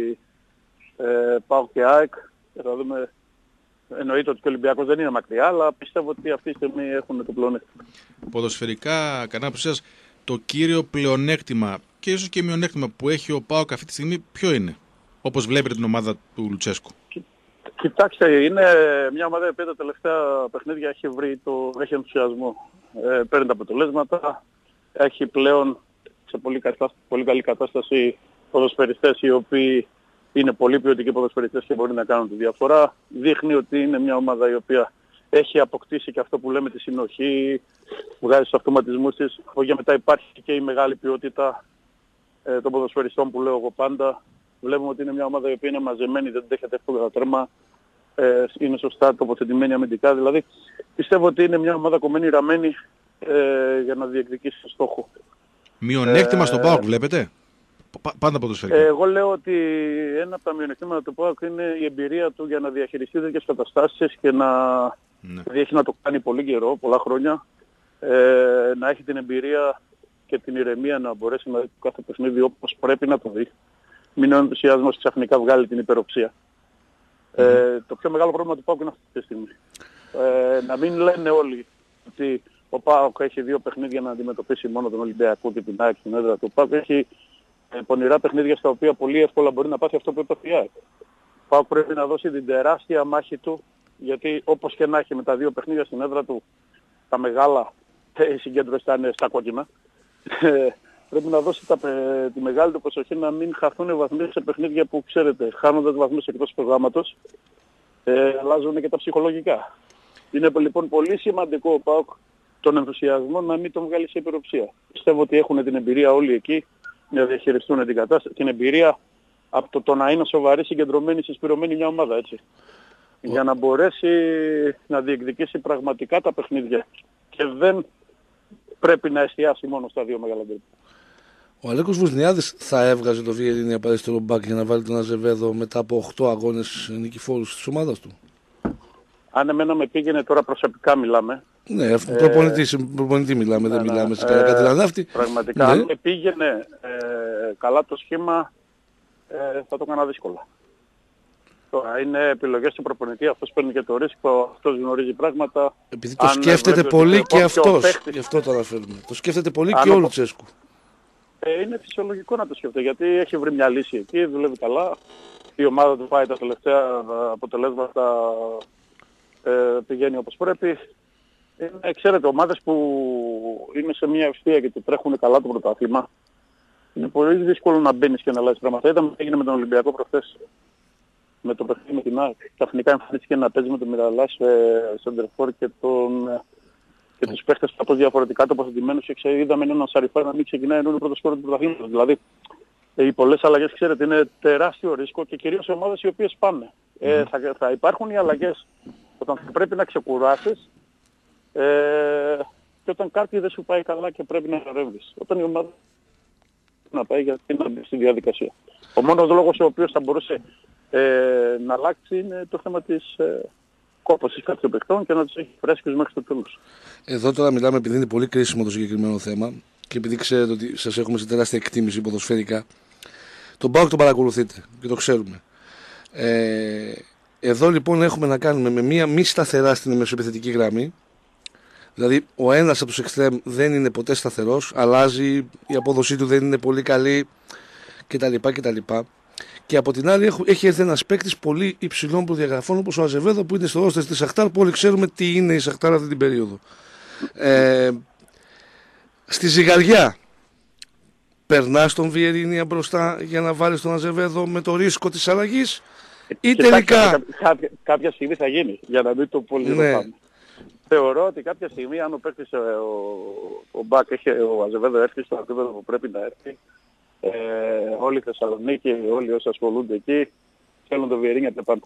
ε, ΠΑΟΚ και ΑΕΚ και θα δούμε. Εννοείται ότι και ο Ολυμπιακός δεν είναι μακριά, αλλά πιστεύω ότι αυτή τη στιγμή έχουν το πλεονέκτημα. Ποδοσφαιρικά, κατά άποψή σας, το κύριο πλεονέκτημα και ίσως και μειονέκτημα που έχει ο ΠΑΟΚ αυτή τη στιγμή ποιο είναι, όπως βλέπετε την ομάδα του Λουτσέσκου? Κοιτάξτε, είναι μια ομάδα που τα τελευταία παιχνίδια έχει βρει το, έχει ενθουσιασμό. Ε, παίρνει τα αποτελέσματα, έχει πλέον σε πολύ, κατάσταση, πολύ καλή κατάσταση ποδοσφαιριστές οι οποίοι είναι πολύ ποιοτικοί ποδοσφαιριστές και μπορεί να κάνουν τη διαφορά. Δείχνει ότι είναι μια ομάδα η οποία έχει αποκτήσει και αυτό που λέμε τη συνοχή, βγάζει στους αυτοματισμούς της. Από εκεί μετά υπάρχει και η μεγάλη ποιότητα ε, των ποδοσφαιριστών που λέω εγώ πάντα. Βλέπουμε ότι είναι μια ομάδα η οποία είναι μαζεμένη, δεν δέχεται εύκολα τέρμα, ε, είναι σωστά τοποθετημένη αμυντικά. Δηλαδή πιστεύω ότι είναι μια ομάδα κομμένη ραμμένη ε, για να διεκδικήσει το στόχο. Μειονέκτημα ε, στον ΠΑΟΚ βλέπετε? Πάντα ποδοσφαιρικά. Ε, εγώ λέω ότι ένα από τα μειονεκτήματα του ΠΑΟΚ είναι η εμπειρία του για να διαχειριστεί τέτοιες καταστάσεις και να, ναι. έχει να το κάνει πολύ καιρό, πολλά χρόνια, ε, να έχει την εμπειρία και την ηρεμία να μπορέσει να δει κάθε παιχνίδι όπως πρέπει να το δει. Μην ο ενθουσιασμός ξαφνικά βγάλει την υπεροψία. Mm-hmm. Ε, το πιο μεγάλο πρόβλημα του ΠΑΟΚ είναι αυτή τη στιγμή. Ε, να μην λένε όλοι ότι ο ΠΑΟΚ έχει δύο παιχνίδια να αντιμετωπίσει μόνο τον Ολυμπιακό και την ΑΕΚ στην έδρα του. Ο ΠΑΟΚ έχει ε, πονηρά παιχνίδια στα οποία πολύ εύκολα μπορεί να πάθει αυτό που έπαθε η ΑΕΚ. Ο ΠΑΟΚ πρέπει να δώσει την τεράστια μάχη του, γιατί όπως και να έχει με τα δύο παιχνίδια στην έδρα του, τα μεγάλα, η συγκέντρωση θα είναι στα κόκκινα. Πρέπει να δώσει τα, τη μεγάλη του προσοχή να μην χαθούν βαθμοί σε παιχνίδια που ξέρετε, χάνοντας βαθμούς εκτός προγράμματος, ε, αλλάζουν και τα ψυχολογικά. Είναι λοιπόν πολύ σημαντικό ο ΠΑΟΚ τον ενθουσιασμό να μην τον βγάλει σε υπεροψία. Πιστεύω ότι έχουν την εμπειρία όλοι εκεί να διαχειριστούν την κατάσταση, την εμπειρία από το, το να είναι σοβαρή, συγκεντρωμένη, συσπηρωμένη μια ομάδα, έτσι. Oh. Για να μπορέσει να διεκδικήσει πραγματικά τα παιχνίδια. Και δεν πρέπει να εστιάσει μόνο στα δύο μεγάλα γκρουπ. Ο Αλέκος Βουσνιάδης θα έβγαζε το Βιερίνια από αριστερό μπακ για να βάλει τον Αζεβέδο μετά από οκτώ αγώνες νικηφόρους της ομάδας του. Αν εμένα με πήγαινε, τώρα προσωπικά μιλάμε. Ναι, ε, προπονητή, προπονητή μιλάμε, ναι, δεν ναι, μιλάμε σε κανένα ε, κατηλανάφτη. Πραγματικά, ναι. Αν με πήγαινε ε, καλά το σχήμα, ε, θα το έκανα δύσκολα. Τώρα είναι επιλογές του προπονητή, αυτός παίρνει και το ρίσκο, αυτός γνωρίζει πράγματα. Επειδή το σκέφτεται πολύ και αυτός, γι' αυτό το αναφέρουμε. Το σκέφτεται πολύ και ο Λουτσέσκου. Ε, είναι φυσιολογικό να το σκέφτεται, γιατί έχει βρει μια λύση εκεί, δουλεύει καλά. Η ομάδα του πάει τα τελευταία αποτελέσματα, ε, πηγαίνει όπως πρέπει. Είναι, ξέρετε, ομάδες που είναι σε μια ευθεία και του τρέχουν καλά το πρωτάθλημα, είναι πολύ δύσκολο να μπαίνεις και να αλλάζεις πράγματα. Είδαμε τι έγινε με τον Ολυμπιακό προχθές. Με το παιχνίδι με την ΑΕΚ. Ξαφνικά εμφανίστηκε να παίζει με τον Μιραλάς, ε, Σεντερφόρ και, τον, ε, και τους παίχτες κάπως διαφορετικά τοποθετημένους και ξέ, είδαμε έναν Σαριφά να μην ξεκινάει ενώ είναι πρώτο σκόρ του πρωταθλήματος. Δηλαδή, ε, οι πολλές αλλαγές, ξέρετε, είναι τεράστιο ρίσκο και κυρίως σε ομάδες οι οποίες πάνε. Ε, θα, θα υπάρχουν οι αλλαγές όταν θα πρέπει να ξεκουράσεις ε, και όταν κάτι δεν σου πάει καλά και πρέπει να ρεύεις. Όταν η ομάδα να πάει γιατί να μπει στη διαδικασία. Ο μόνος λόγος ο οποίος θα μπορούσε ε, να αλλάξει είναι το θέμα της ε, κόπωσης κάποιων παιχτών και να τους έχει φρέσκους μέχρι το τέλος. Εδώ τώρα μιλάμε επειδή είναι πολύ κρίσιμο το συγκεκριμένο θέμα και επειδή ξέρετε ότι σας έχουμε σε τεράστια εκτίμηση ποδοσφαιρικά. Τον ΠΑΟΚ τον παρακολουθείτε και το ξέρουμε. Ε, εδώ λοιπόν έχουμε να κάνουμε με μία μη σταθερά στην μεσοεπιθετική γραμμή. Δηλαδή ο ένας από τους εξτρέμ δεν είναι ποτέ σταθερός, αλλάζει, η απόδοσή του δεν είναι πολύ καλή κτλ. κτλ. Και από την άλλη έχει έρθει ένας παίκτης πολύ υψηλών προδιαγραφών όπως ο Αζεβέδο που είναι στο ρόστερ της Σαχτάρ, που όλοι ξέρουμε τι είναι η Σαχτάρ αυτή την περίοδο. Ε, στη ζυγαριά περνάς τον Βιερίνια μπροστά για να βάλεις τον Αζεβέδο με το ρίσκο της αλλαγής ή τελικά... Κάποια, κάποια στιγμή θα γίνει, για να μην το πολύ ναι. Ρωτάμε. Θεωρώ ότι κάποια στιγμή αν ο παίκτης, ο, ο Μπακ, ο Αζεβέδο έρθει στο επίπεδο που πρέπει να έρθει, ε, όλη η Θεσσαλονίκη, όλοι όσοι ασχολούνται εκεί, θέλουν το Βιερίνια πάνω.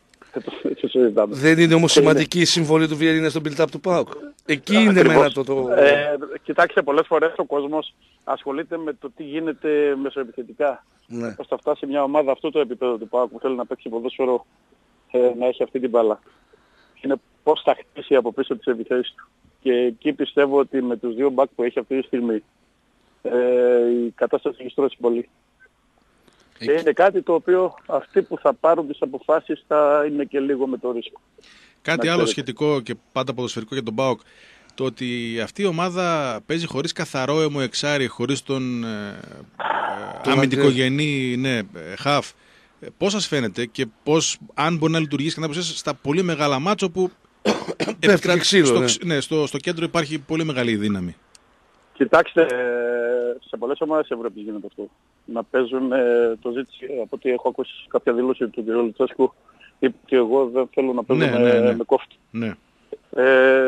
Δεν είναι όμως σημαντική η συμβολή του Βιερίνια στον build-up του ΠΑΟΚ. Εκεί είναι μένα το... το... Ε, κοιτάξτε, πολλές φορές ο κόσμος ασχολείται με το τι γίνεται μεσοεπιθετικά. Ναι. Πώς θα φτάσει μια ομάδα αυτό το επίπεδο του ΠΑΟΚ που θέλει να παίξει ποδόσφαιρο, ε, να έχει αυτή την μπάλα. Είναι πώς θα χτίσει από πίσω τις επιθέσεις του. Και εκεί πιστεύω ότι με τους δύο μπακ που έχει αυτή τη στιγμή ε, η κατάσταση έχει στρώσει πολύ. Εκεί. Και είναι κάτι το οποίο αυτοί που θα πάρουν τις αποφάσεις θα είναι και λίγο με το ρίσκο. Κάτι άλλο σχετικό και πάντα ποδοσφαιρικό για τον ΠΑΟΚ, το ότι αυτή η ομάδα παίζει χωρίς καθαρό αιμοεξάρι, χωρίς τον ε, ε, αμυντικογενή ναι, χαφ. Πώς σας φαίνεται και πώς, αν μπορεί να λειτουργήσει κατά προσέσεις στα πολύ μεγάλα μάτσο που επικράτει, ξύλο, στο, ναι. Ναι, στο, στο κέντρο υπάρχει πολύ μεγάλη δύναμη. Κοιτάξτε, σε πολλές ομάδες Ευρώπης γίνεται αυτό. Να παίζουν, ε, το ζήτηση, από ό,τι έχω ακούσει κάποια δήλωση του κ. Λουτσέσκου, είπε ότι εγώ δεν θέλω να παίζω ναι, με, ναι, ναι. με κόφτη. Ναι. Ε,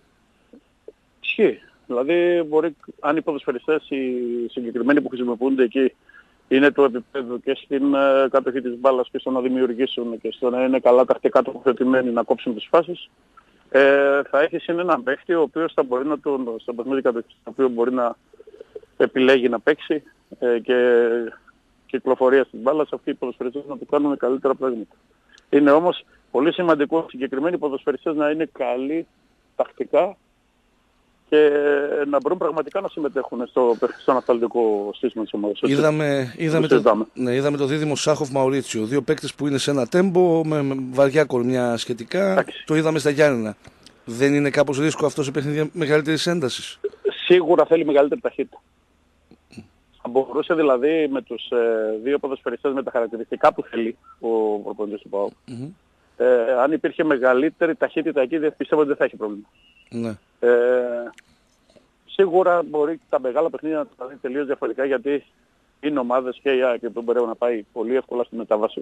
ισχύει. Δηλαδή, μπορεί, αν οι ποδοσφαιριστές οι συγκεκριμένοι που χρησιμοποιούνται εκεί είναι το επίπεδο και στην ε, κατοχή της μπάλας και στο να δημιουργήσουν και στο να είναι καλά τακτικά τοποθετημένοι να κόψουν τις φάσεις, ε, θα έχεις είναι έναν παίχτη ο οποίος θα μπορεί να τον, στο παιχνίδι κατοχής, το οποίο μπορεί να επιλέγει να παίξει ε, και κυκλοφορία της μπάλας, αυτοί οι ποδοσφαιριστές να του κάνουν καλύτερα πράγματα. Είναι όμως πολύ σημαντικό συγκεκριμένοι ποδοσφαιριστές να είναι καλοί τακτικά και να μπορούν πραγματικά να συμμετέχουν στο, στο ανασταλτικό σύστημα της ομάδας. Είδαμε, είδαμε, το, ναι, είδαμε το δίδυμο Σάχοφ Μαουρίτσιο, δύο παίκτες που είναι σε ένα τέμπο με, με βαριά κορμιά σχετικά. Άξι. Το είδαμε στα Γιάννενα. Δεν είναι κάπως ρίσκο αυτό σε παιχνίδια μεγαλύτερης έντασης? Σίγουρα θέλει μεγαλύτερη ταχύτητα. Θα μπορούσε δηλαδή με τους ε, δύο ποδοσφαιριστές με τα χαρακτηριστικά που θέλει ο προπονητής του ΠΑΟΚ, mm-hmm. ε, αν υπήρχε μεγαλύτερη ταχύτητα εκεί, πιστεύω ότι δεν θα έχει πρόβλημα. Ναι. Ε, σίγουρα μπορεί τα μεγάλα παιχνίδια να τα δει τελείως διαφορετικά, γιατί είναι ομάδες και η ΑΕΚ που μπορεί να πάει πολύ εύκολα στη μετάβαση.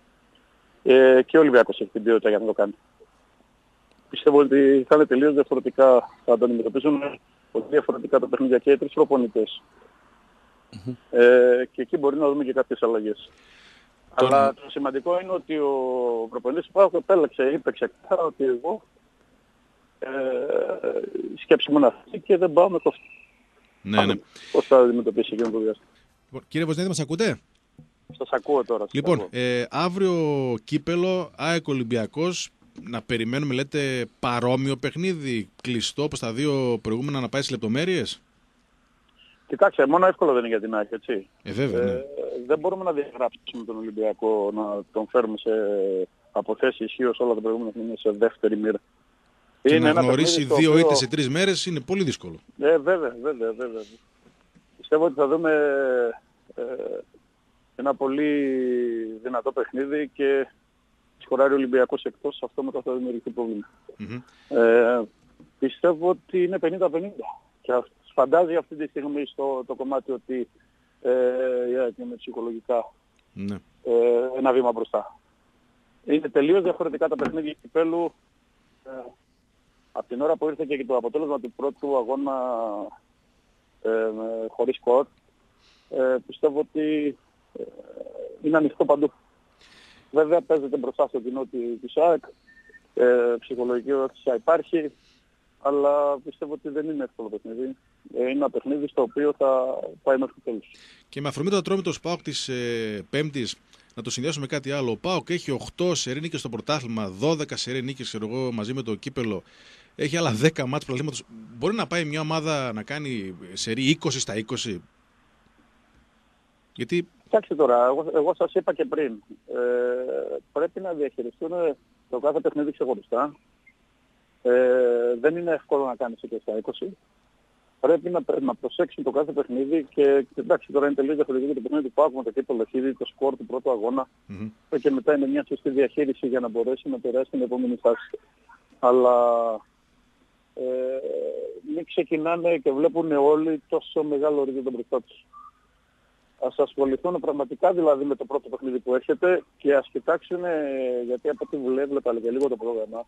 Ε, και ο Ολυμπιακός έχει την ποιότητα για να το κάνει. Πιστεύω ότι θα είναι τελείως διαφορετικά, θα το αντιμετωπίζουν πολύ διαφορετικά τα παιχνίδια και οι τρεις προπονητές. Mm-hmm. Ε, και εκεί μπορεί να δούμε και κάποιες αλλαγές. Αλλά το σημαντικό είναι ότι ο προπονητής του ΠΑΟΚ επέλεξε, είπε ξεκάθαρα ότι εγώ ε, η σκέψη μου είναι αυτή και δεν πάω με το αυτό. Ναι, ναι. Πώς θα αντιμετωπίσει εκείνο το διάστημα. Λοιπόν, κύριε Βοσνιάδη, μας ακούτε? Σας ακούω τώρα. Σας Λοιπόν, ακούω. Ε, αύριο κύπελο, ΑΕΚ Ολυμπιακός, να περιμένουμε, λέτε, παρόμοιο παιχνίδι, κλειστό όπως τα δύο προηγούμενα, να πάει σε λεπτομέρειες? Κοιτάξτε, μόνο εύκολο δεν είναι για την ΑΕΚ, έτσι. Ε, βέβαια, ναι. Ε, δεν μπορούμε να διαγράψουμε τον Ολυμπιακό, να τον φέρουμε σε αποθέσεις ισχύως όλα τα προηγούμενα χρόνια σε δεύτερη μοίρα. Και είναι να γνωρίσει δύο οποίο... ήττες σε τρεις μέρες είναι πολύ δύσκολο. Ε, βέβαια, βέβαια, βέβαια. Πιστεύω ότι θα δούμε ε, ένα πολύ δυνατό παιχνίδι και σκοράρει ο Ολυμπιακός εκτός, αυτό μετά θα δημιουργηθεί πρόβλημα. Mm-hmm. Ε, πιστεύω ότι είναι πενήντα πενήντα. Και φαντάζει αυτή τη στιγμή στο το κομμάτι ότι ε, yeah, είναι ψυχολογικά mm-hmm. ε, ένα βήμα μπροστά. Είναι τελείως διαφορετικά τα παιχνίδια του κυπέλλου. Ε, από την ώρα που ήρθε και το αποτέλεσμα του πρώτου αγώνα ε, χωρίς σκορ, ε, πιστεύω ότι ε, είναι ανοιχτό παντού. Βέβαια παίζεται μπροστά στο κοινό της ΑΕΚ, ε, ψυχολογική όθηση υπάρχει, αλλά πιστεύω ότι δεν είναι εύκολο παιχνίδι. Ε, είναι ένα παιχνίδι στο οποίο θα πάει μέχρι το τέλος. Και με αφορμή το ατρόμητος ΠΑΟΚ της ε, Πέμπτης, να το συνδυάσουμε με κάτι άλλο. Ο ΠΑΟΚ έχει οκτώ σερί νίκες στο πρωτάθλημα, δώδεκα σερί νίκες, ξέρω εγώ, μαζί με το κύπελο. Έχει άλλα δέκα μάτς πρωταθλήματος. Μπορεί να πάει μια ομάδα να κάνει σερί είκοσι στα είκοσι? Γιατί... Κοιτάξτε τώρα, εγώ, εγώ σας είπα και πριν, ε, πρέπει να διαχειριστούν το κάθε παιχνίδι ξεχωριστά. Ε, δεν είναι εύκολο να κάνεις είκοσι στα είκοσι. Πρέπει να, να προσέξουν το κάθε παιχνίδι και εντάξει τώρα είναι τελείως διαφορετικό το παιχνίδι του ΠΑΟΚ με το κύπελλο, έχει δει το σκορ του πρώτου αγώνα mm-hmm. και μετά είναι μια σωστή διαχείριση για να μπορέσει να περάσει την επόμενη φάση. Αλλά ε, μην ξεκινάνε και βλέπουν όλοι τόσο μεγάλο ορίζοντα μπροστά τους. Ας ασχοληθούν πραγματικά δηλαδή με το πρώτο παιχνίδι που έρχεται και ας κοιτάξουν, γιατί από ό,τι βλέπω και λίγο το πρόγραμμα,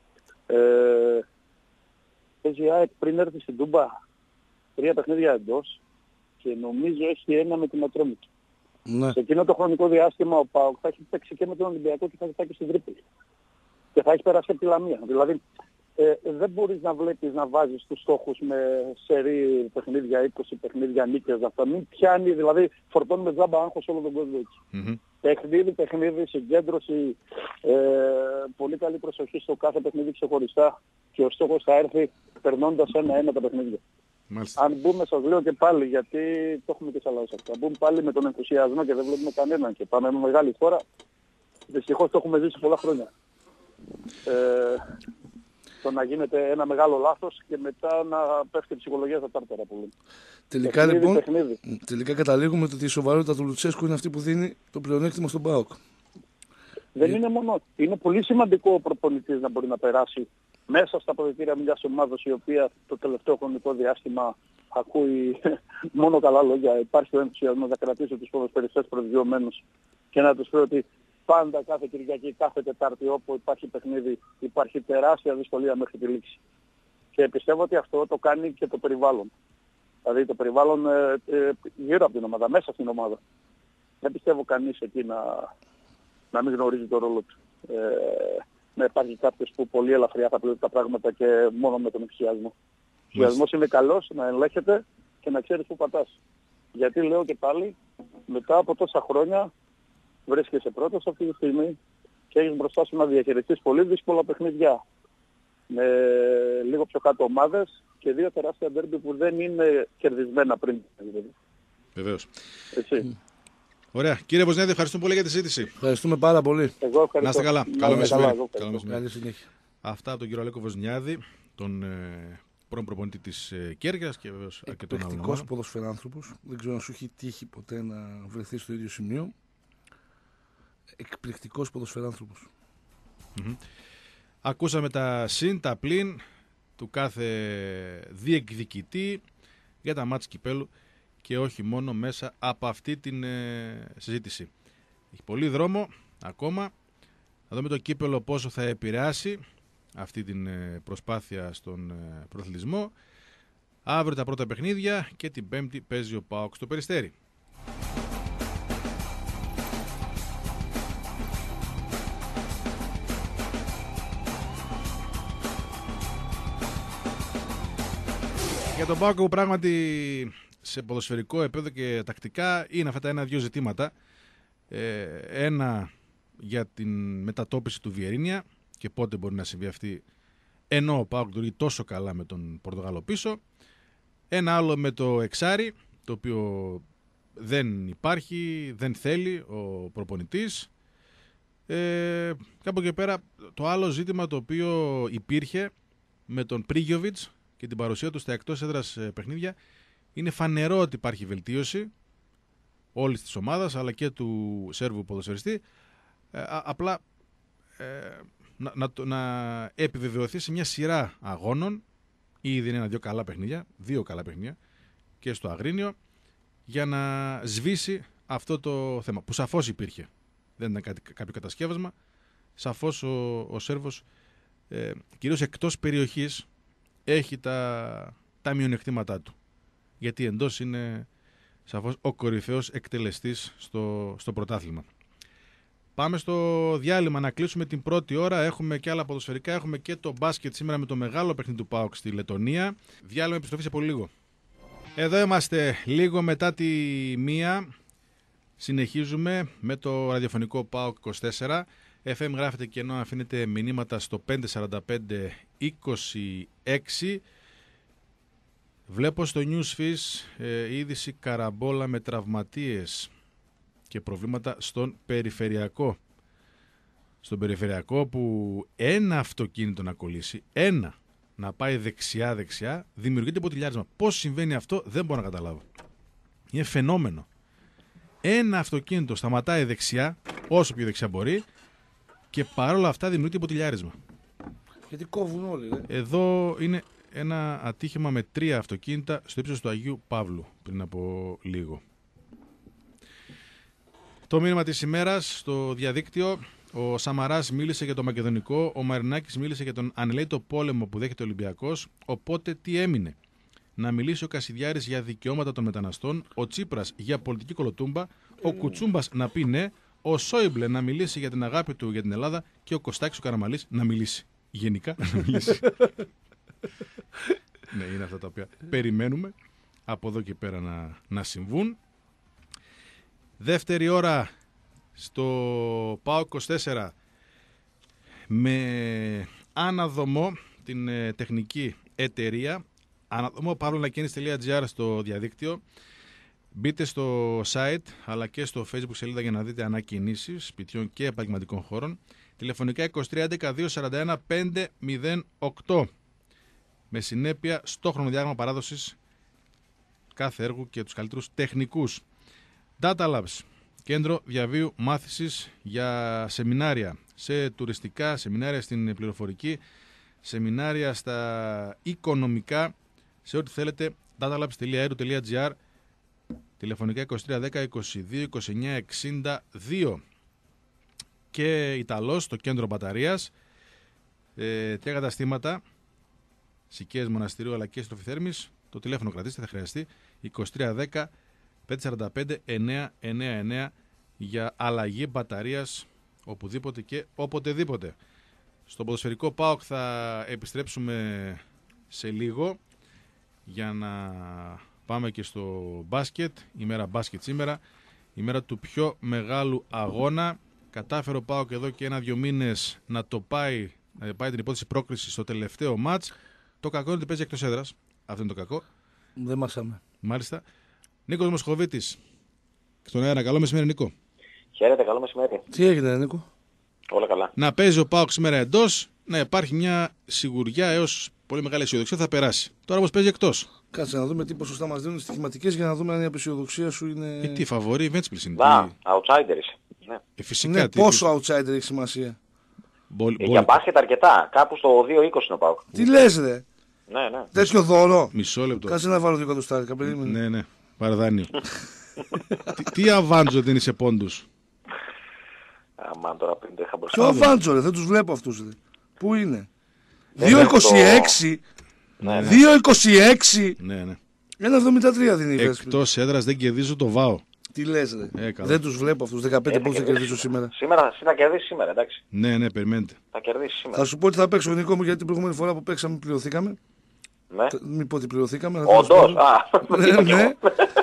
ε, παίζει η ΑΕΚ πριν έρθει στην Τούμπα τρία παιχνίδια εντός και νομίζω έχει ένα με την Ατρόμητο. Ναι. Σε εκείνο το χρονικό διάστημα ο ΠΑΟΚ θα έχει παίξει και με τον Ολυμπιακό και θα έχει πάει στην Τρίπολη. Και θα έχει περάσει από τη Λαμία. Δηλαδή ε, δεν μπορείς να βλέπεις να βάζεις τους στόχους με σερί παιχνίδια, είκοσι παιχνίδια, νίκες, αυτά. Μην πιάνει, δηλαδή φορτώνουμε τζάμπα άγχος όλο τον κόσμο έτσι. Mm-hmm. Παιχνίδι, παιχνίδι, συγκέντρωση, ε, πολύ καλή προσοχή στο κάθε παιχνίδι ξεχωριστά και ο στόχος θα έρθει περνώντας ένα-ένα τα παιχνίδια. Μάλιστα. Αν μπούμε, σας λέω και πάλι, γιατί το έχουμε και σαλάσει αυτά, αν μπούμε πάλι με τον ενθουσιασμό και δεν βλέπουμε κανέναν και πάμε με μεγάλη χώρα, δυστυχώς το έχουμε ζήσει πολλά χρόνια. Ε, το να γίνεται ένα μεγάλο λάθος και μετά να πέφτει η ψυχολογία στα τάρταρα πολύ. Τελικά παιχνίδι, λοιπόν, παιχνίδι. τελικά καταλήγουμε ότι η σοβαρότητα του Λουτσέσκου είναι αυτή που δίνει το πλεονέκτημα στον ΠΑΟΚ. Δεν ε... είναι μόνο. Είναι πολύ σημαντικό ο προπονητής να μπορεί να περάσει μέσα στα αποδυτήρια μιας ομάδας η οποία το τελευταίο χρονικό διάστημα ακούει μόνο καλά λόγια. Υπάρχει ο ενθουσιασμός να κρατήσει τους ποδοσφαιριστές προσγειωμένους και να τους πει ότι πάντα κάθε Κυριακή, κάθε Τετάρτη όπου υπάρχει παιχνίδι υπάρχει τεράστια δυσκολία μέχρι τη λήξη. Και πιστεύω ότι αυτό το κάνει και το περιβάλλον. Δηλαδή το περιβάλλον ε, ε, γύρω από την ομάδα, μέσα στην ομάδα. Δεν πιστεύω κανείς εκεί να, να μην γνωρίζει το ρόλο του. Ε, να υπάρχει κάποιος που πολύ ελαφριά θα πληρώνει τα πράγματα και μόνο με τον ενθουσιασμό. Ο ενθουσιασμός είναι καλός, να ελέγχεται και να ξέρεις που πατάς. Γιατί λέω και πάλι, μετά από τόσα χρόνια βρίσκεσαι πρώτος αυτή τη στιγμή και έχεις μπροστά σου να διαχειριστείς πολύ δύσκολα παιχνίδια με λίγο πιο κάτω ομάδες και δύο τεράστια ντέρμπι που δεν είναι κερδισμένα πριν. Βεβαίως. Έτσι. Ωραία. Κύριε Βοσνιάδη, ευχαριστούμε πολύ για τη συζήτηση. Ευχαριστούμε πάρα πολύ. Εγώ ευχαριστώ. Να είστε καλά. Να Καλό μεσημέρι. Καλή συνέχεια. Αυτά από τον κύριο Αλέκο Βοσνιάδη, τον ε, πρώην προπονητή της ε, Κέρκυρας και βεβαίως αρκετών άλλων. Εκπληκτικός ποδοσφαιράνθρωπος. Δεν ξέρω αν σου έχει τύχει ποτέ να βρεθεί στο ίδιο σημείο. Εκπληκτικός ποδοσφαιράνθρωπος. Mm-hmm. Ακούσαμε τα συν, τα πλην του κάθε διεκδικητή για τα μάτς κυπέλου και όχι μόνο μέσα από αυτή την ε, συζήτηση. Έχει πολύ δρόμο ακόμα. Να δούμε το κύπελο πόσο θα επηρεάσει αυτή την ε, προσπάθεια στον ε, προαθλητισμό. Αύριο τα πρώτα παιχνίδια και την Πέμπτη παίζει ο ΠΑΟΚ στο Περιστέρι. Για τον ΠΑΟΚ που πράγματι σε ποδοσφαιρικό επίπεδο και τακτικά είναι αυτά τα ένα-δύο ζητήματα. Ε, ένα για την μετατόπιση του Βιερίνια και πότε μπορεί να συμβεί αυτή, ενώ ο ΠΑΟΚ λειτουργεί τόσο καλά με τον Πορτογάλο πίσω. Ένα άλλο με το εξάρι, το οποίο δεν υπάρχει, δεν θέλει ο προπονητής. Ε, κάπου εκεί πέρα το άλλο ζήτημα το οποίο υπήρχε με τον Πρίγιοβιτς και την παρουσία του στα εκτός έδρας παιχνίδια, είναι φανερό ότι υπάρχει βελτίωση όλης της ομάδας αλλά και του Σέρβου ποδοσφαιριστή. Ε, απλά ε, να, να, να επιβεβαιωθεί σε μια σειρά αγώνων, ήδη είναι ένα-δύο καλά παιχνίδια, δύο καλά παιχνίδια και στο Αγρίνιο, για να σβήσει αυτό το θέμα που σαφώς υπήρχε. Δεν ήταν κάτι, κάποιο κατασκεύασμα. Σαφώς ο, ο Σέρβος, ε, κυρίως εκτός περιοχής, έχει τα, τα μειονεκτήματά του. Γιατί εντός είναι σαφώς ο κορυφαίος εκτελεστής στο, στο πρωτάθλημα. Πάμε στο διάλειμμα να κλείσουμε την πρώτη ώρα. Έχουμε και άλλα ποδοσφαιρικά. Έχουμε και το μπάσκετ σήμερα με το μεγάλο παιχνίδι του ΠΑΟΚ στη Λετωνία. Διάλειμμα, επιστροφή σε πολύ λίγο. Εδώ είμαστε λίγο μετά τη μία. Συνεχίζουμε με το ραδιοφωνικό ΠΑΟΚ είκοσι τέσσερα. εφ εμ γράφετε και ενώ αφήνετε μηνύματα στο πέντε σαράντα πέντε είκοσι έξι. Βλέπω στο Newsfeed ε, είδηση καραμπόλα με τραυματίες και προβλήματα στον περιφερειακό. Στον περιφερειακό που ένα αυτοκίνητο να κολλήσει, ένα να πάει δεξιά-δεξιά, δημιουργείται ποτηλιάρισμα. Πώς συμβαίνει αυτό δεν μπορώ να καταλάβω. Είναι φαινόμενο. Ένα αυτοκίνητο σταματάει δεξιά, όσο πιο δεξιά μπορεί, και παρόλα αυτά δημιουργείται ποτηλιάρισμα. Γιατί κόβουν όλοι, δε. Εδώ είναι ένα ατύχημα με τρία αυτοκίνητα στο ύψος του Αγίου Παύλου πριν από λίγο. Το μήνυμα της ημέρας στο διαδίκτυο. Ο Σαμαράς μίλησε για το μακεδονικό, ο Μαρινάκης μίλησε για τον ανελαίτο πόλεμο που δέχεται ο Ολυμπιακός. Οπότε τι έμεινε? Να μιλήσει ο Κασιδιάρης για δικαιώματα των μεταναστών, ο Τσίπρας για πολιτική κολοτούμπα, ο Κουτσούμπας να πει ναι, ο Σόιμπλε να μιλήσει για την αγάπη του για την Ελλάδα και ο Κωστάκης ο Καραμαλής να μιλήσει. Γενικά να μιλήσει. Ναι, είναι αυτά τα οποία περιμένουμε από εδώ και πέρα να, να συμβούν. Δεύτερη ώρα στο ΠΑΟΚ είκοσι τέσσερα με Αναδομό, την ε, τεχνική εταιρεία. Αναδομό παύλωνακίνης τελεία τζι άρ στο διαδίκτυο. Μπείτε στο site αλλά και στο Facebook σελίδα για να δείτε ανακοινήσεις σπιτιών και επαγγελματικών χώρων. Τηλεφωνικά είκοσι τρία έντεκα διακόσια σαράντα ένα πεντακόσια οκτώ. Με συνέπεια στο χρονοδιάγραμμα παράδοσης κάθε έργου και τους καλύτερους τεχνικούς. Data Labs, κέντρο διαβίου μάθησης για σεμινάρια σε τουριστικά, σεμινάρια στην πληροφορική, σεμινάρια στα οικονομικά, σε ό,τι θέλετε. datalabs τελεία e d u τελεία g r, τηλεφωνικά είκοσι τρία δέκα είκοσι δύο είκοσι εννέα εξήντα δύο. Και Ιταλός, το κέντρο μπαταρίας, ε, τρία καταστήματα, Σικαίες Μοναστηρίου αλλά και Στροφιθέρμης. Το τηλέφωνο κρατήστε, θα χρειαστεί είκοσι τρία δέκα πεντακόσια σαράντα πέντε εννιακόσια ενενήντα εννέα για αλλαγή μπαταρίας οπουδήποτε και οποτεδήποτε. Στο ποδοσφαιρικό ΠΑΟΚ θα επιστρέψουμε σε λίγο για να πάμε και στο μπάσκετ. Η μέρα μπάσκετ σήμερα, η μέρα του πιο μεγάλου αγώνα. Κατάφερε ο ΠΑΟΚ εδώ και ένα-δυο μήνες να το πάει, να πάει την υπόθεση πρόκριση στο τελευταίο μάτς. Το κακό είναι ότι παίζει εκτός έδρας. Αυτό είναι το κακό. Δεν μάσαμε. Μάλιστα. Νίκος Μοσχοβίτης. Στον αέρα, καλό μεσημέρι, Νίκο. Χαίρετε, καλό μεσημέρι. Τι έγινε, Νίκο? Όλα καλά. Να παίζει ο ΠΑΟΚ σήμερα εντός, να υπάρχει μια σιγουριά έως πολύ μεγάλη αισιοδοξία, θα περάσει. Τώρα όμως παίζει εκτός. Κάτσε να δούμε τι ποσοστά μας δίνουν στοιχηματικές για να δούμε αν η απεσιοδοξία σου είναι. Ε, τι φαβορεί, η Βέντσπιλς είναι. Να, outsider. Ναι. Ε, φυσικά. Ναι, τι, πόσο outsider έχει σημασία. Μπολ, Ε, μπολ, για μπάσκετ αρκετά. Κάπου στο δύο είκοσι είναι ο ΠΑΟΚ. Τι λες, ρε? Ναι, ναι. Τέτοιο δώρο. Μισό λεπτό. Κάτσε να βάλω δύο εκατοστάρικα. Περίμενε. Ναι, ναι. Παραδάνειο. τι, τι αβάντζο δεν είσαι πόντους. Αμάν τώρα πέντε είχα μπροστά. Ποιο αβάντζο, ρε? Δεν τους βλέπω αυτούς, ρε. Πού είναι? Δεν δύο βλέπω είκοσι έξι. Ναι, ναι. δύο είκοσι έξι. Ναι, ναι. ένα εβδομήντα τρία δίνει η Βέσπη. Εκτός έδρας δεν κερδίζω το ΒΑΟ. Τι λες, ρε? Ε, καλά. Δεν τους βλέπω αυτούς. δεκαπέντε Ε, πόντους θα κερδίσει. κερδίσω σήμερα. Σήμερα θα κερδίσει σήμερα, εντάξει. Ναι, ναι, περιμένετε. Θα κερδίσει σήμερα. Θα σου πω ότι θα παίξω, Νίκο μου, γιατί την προηγούμενη φορά που παίξαμε πληρωθήκαμε. Ναι. Μην πω ότι πληρωθήκαμε. Όντως, α, ναι, ναι.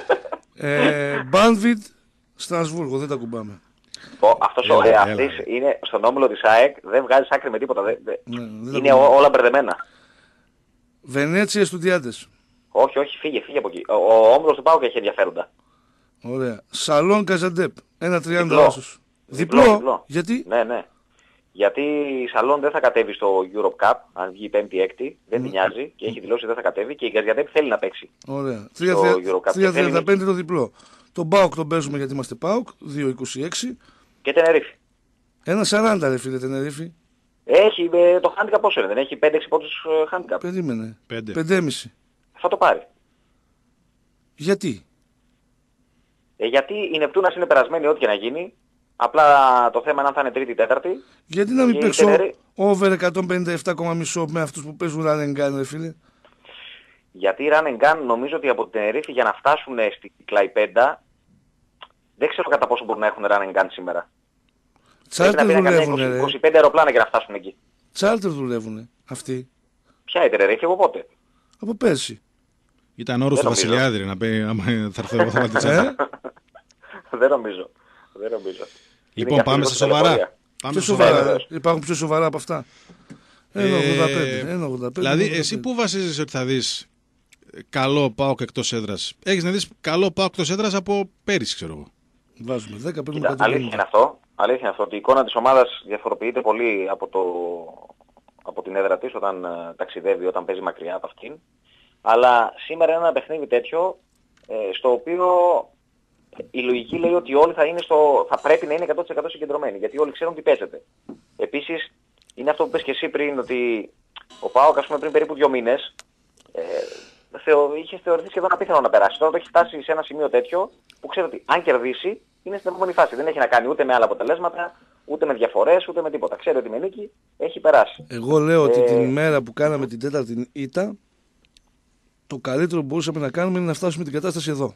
ε, Μπάνβιτ, Στρασβούργο, δεν τα κουμπάμε. Αυτός ο Εαυτής είναι στον όμιλο της ΑΕΚ, δεν βγάζει άκρη με τίποτα. Δε, δε. Ναι, είναι ό, όλα μπερδεμένα. Βενέτσια, Στουντιάτες. Όχι, όχι, φύγε, φύγε από εκεί. Ο, ο όμιλος του ΠΑΟΚ έχει ενδιαφέροντα. Ωραία. Σαλόν Καζαντέπ, ένα τριάντα Διπλό. άσος. Διπλό, Διπλό. διπλό. Γιατί? Ναι, ναι. Γιατί η Σαλόν δεν θα κατέβει στο Europe Cup, αν βγει πέμπτη-έκτη, δεν την νοιάζει και έχει δηλώσει ότι δεν θα κατέβει και η Γκαζιαντέπ θέλει να παίξει. Ωραία. τρία τριάντα πέντε το διπλό. Τον ΠΑΟΚ τον παίζουμε γιατί είμαστε ΠΑΟΚ, δύο είκοσι έξι. Και Τενερίφη. ένα σαράντα ρε φίλε Τενερίφη. Έχει ε, το handicap πόσο είναι, δεν έχει πέντε έξι πόντους ε, handicap. Περίμενε. Πέντε. πέντε κόμμα πέντε. Θα το πάρει. Γιατί? Ε, γιατί η Νεπτούνας είναι περασμένη ό,τι και να γίνει. Απλά το θέμα είναι αν θα είναι τρίτη ή τέταρτη. Γιατί να μην Και η παίξω Τενερί- over εκατόν πενήντα επτά κόμμα πέντε με αυτούς που παίζουν run and gun ρε φίλε. Γιατί run and gun νομίζω ότι από την Τενερίφη για να φτάσουν στην Κλαϊπέντα δεν ξέρω κατά πόσο μπορούν να έχουν run and gun σήμερα. Πρέπει να Τσάρτερ πήραν καμιά δουλεύουνε είκοσι, ρε. είκοσι πέντε αεροπλάνα για να φτάσουν εκεί. Τσάρτερ δουλεύουνε αυτοί. Ποια η Τενερίφη από πότε? Από πέρσι. Ήταν όρος του Δεν νομίζω. Βασιλιάδη ρε, να πει άμα θα έρθω εγώ θα πάτε Ε? τσάντα. Δεν νομίζω. Δεν νομίζω. Λοιπόν, Είναι πάμε και στα αυτή η σοβαρά. τηλεφορία. Πάμε Πιο στα σοβαρά. σοβαρά. βεβαίως. Υπάρχουν πιο σοβαρά από αυτά. ένα ογδόντα πέντε. Ε, ένα ογδόντα πέντε, Δηλαδή, ένα ογδόντα εσύ πέντε. πού βασίζεσαι ότι θα δεις καλό ΠΑΟΚ εκτός έδρας? Έχεις να δεις καλό ΠΑΟΚ εκτός έδρας από πέρυσι, ξέρω εγώ. Βάζουμε δέκα, παίρνουμε Κοίτα, εκατόν αλήθεια είναι πενήντα. αυτό. Αλήθεια είναι αυτό. Ότι η εικόνα της ομάδας διαφοροποιείται πολύ από, το, από την έδρα της όταν ε, ταξιδεύει, όταν παίζει μακριά από αυτήν. Αλλά σήμερα είναι ένα παιχνίδι τέτοιο ε, στο οποίο η λογική λέει ότι όλοι θα, είναι στο, θα πρέπει να είναι εκατό τοις εκατό συγκεντρωμένοι, γιατί όλοι ξέρουν τι παίζεται. Επίσης, είναι αυτό που πες και εσύ πριν, ότι ο ΠΑΟΚ, ας πούμε, πριν περίπου δύο μήνες, ε, θεω, είχε θεωρηθεί σχεδόν απίθανο να περάσει. Τώρα το έχει φτάσει σε ένα σημείο τέτοιο που ξέρει ότι αν κερδίσει, είναι στην επόμενη φάση. Δεν έχει να κάνει ούτε με άλλα αποτελέσματα, ούτε με διαφορές, ούτε με τίποτα. Ξέρει ότι με νίκη έχει περάσει. Εγώ λέω ότι Ε, την ημέρα που κάναμε την τέταρτη ήττα, το καλύτερο που μπορούσαμε να κάνουμε είναι να φτάσουμε την κατάσταση εδώ.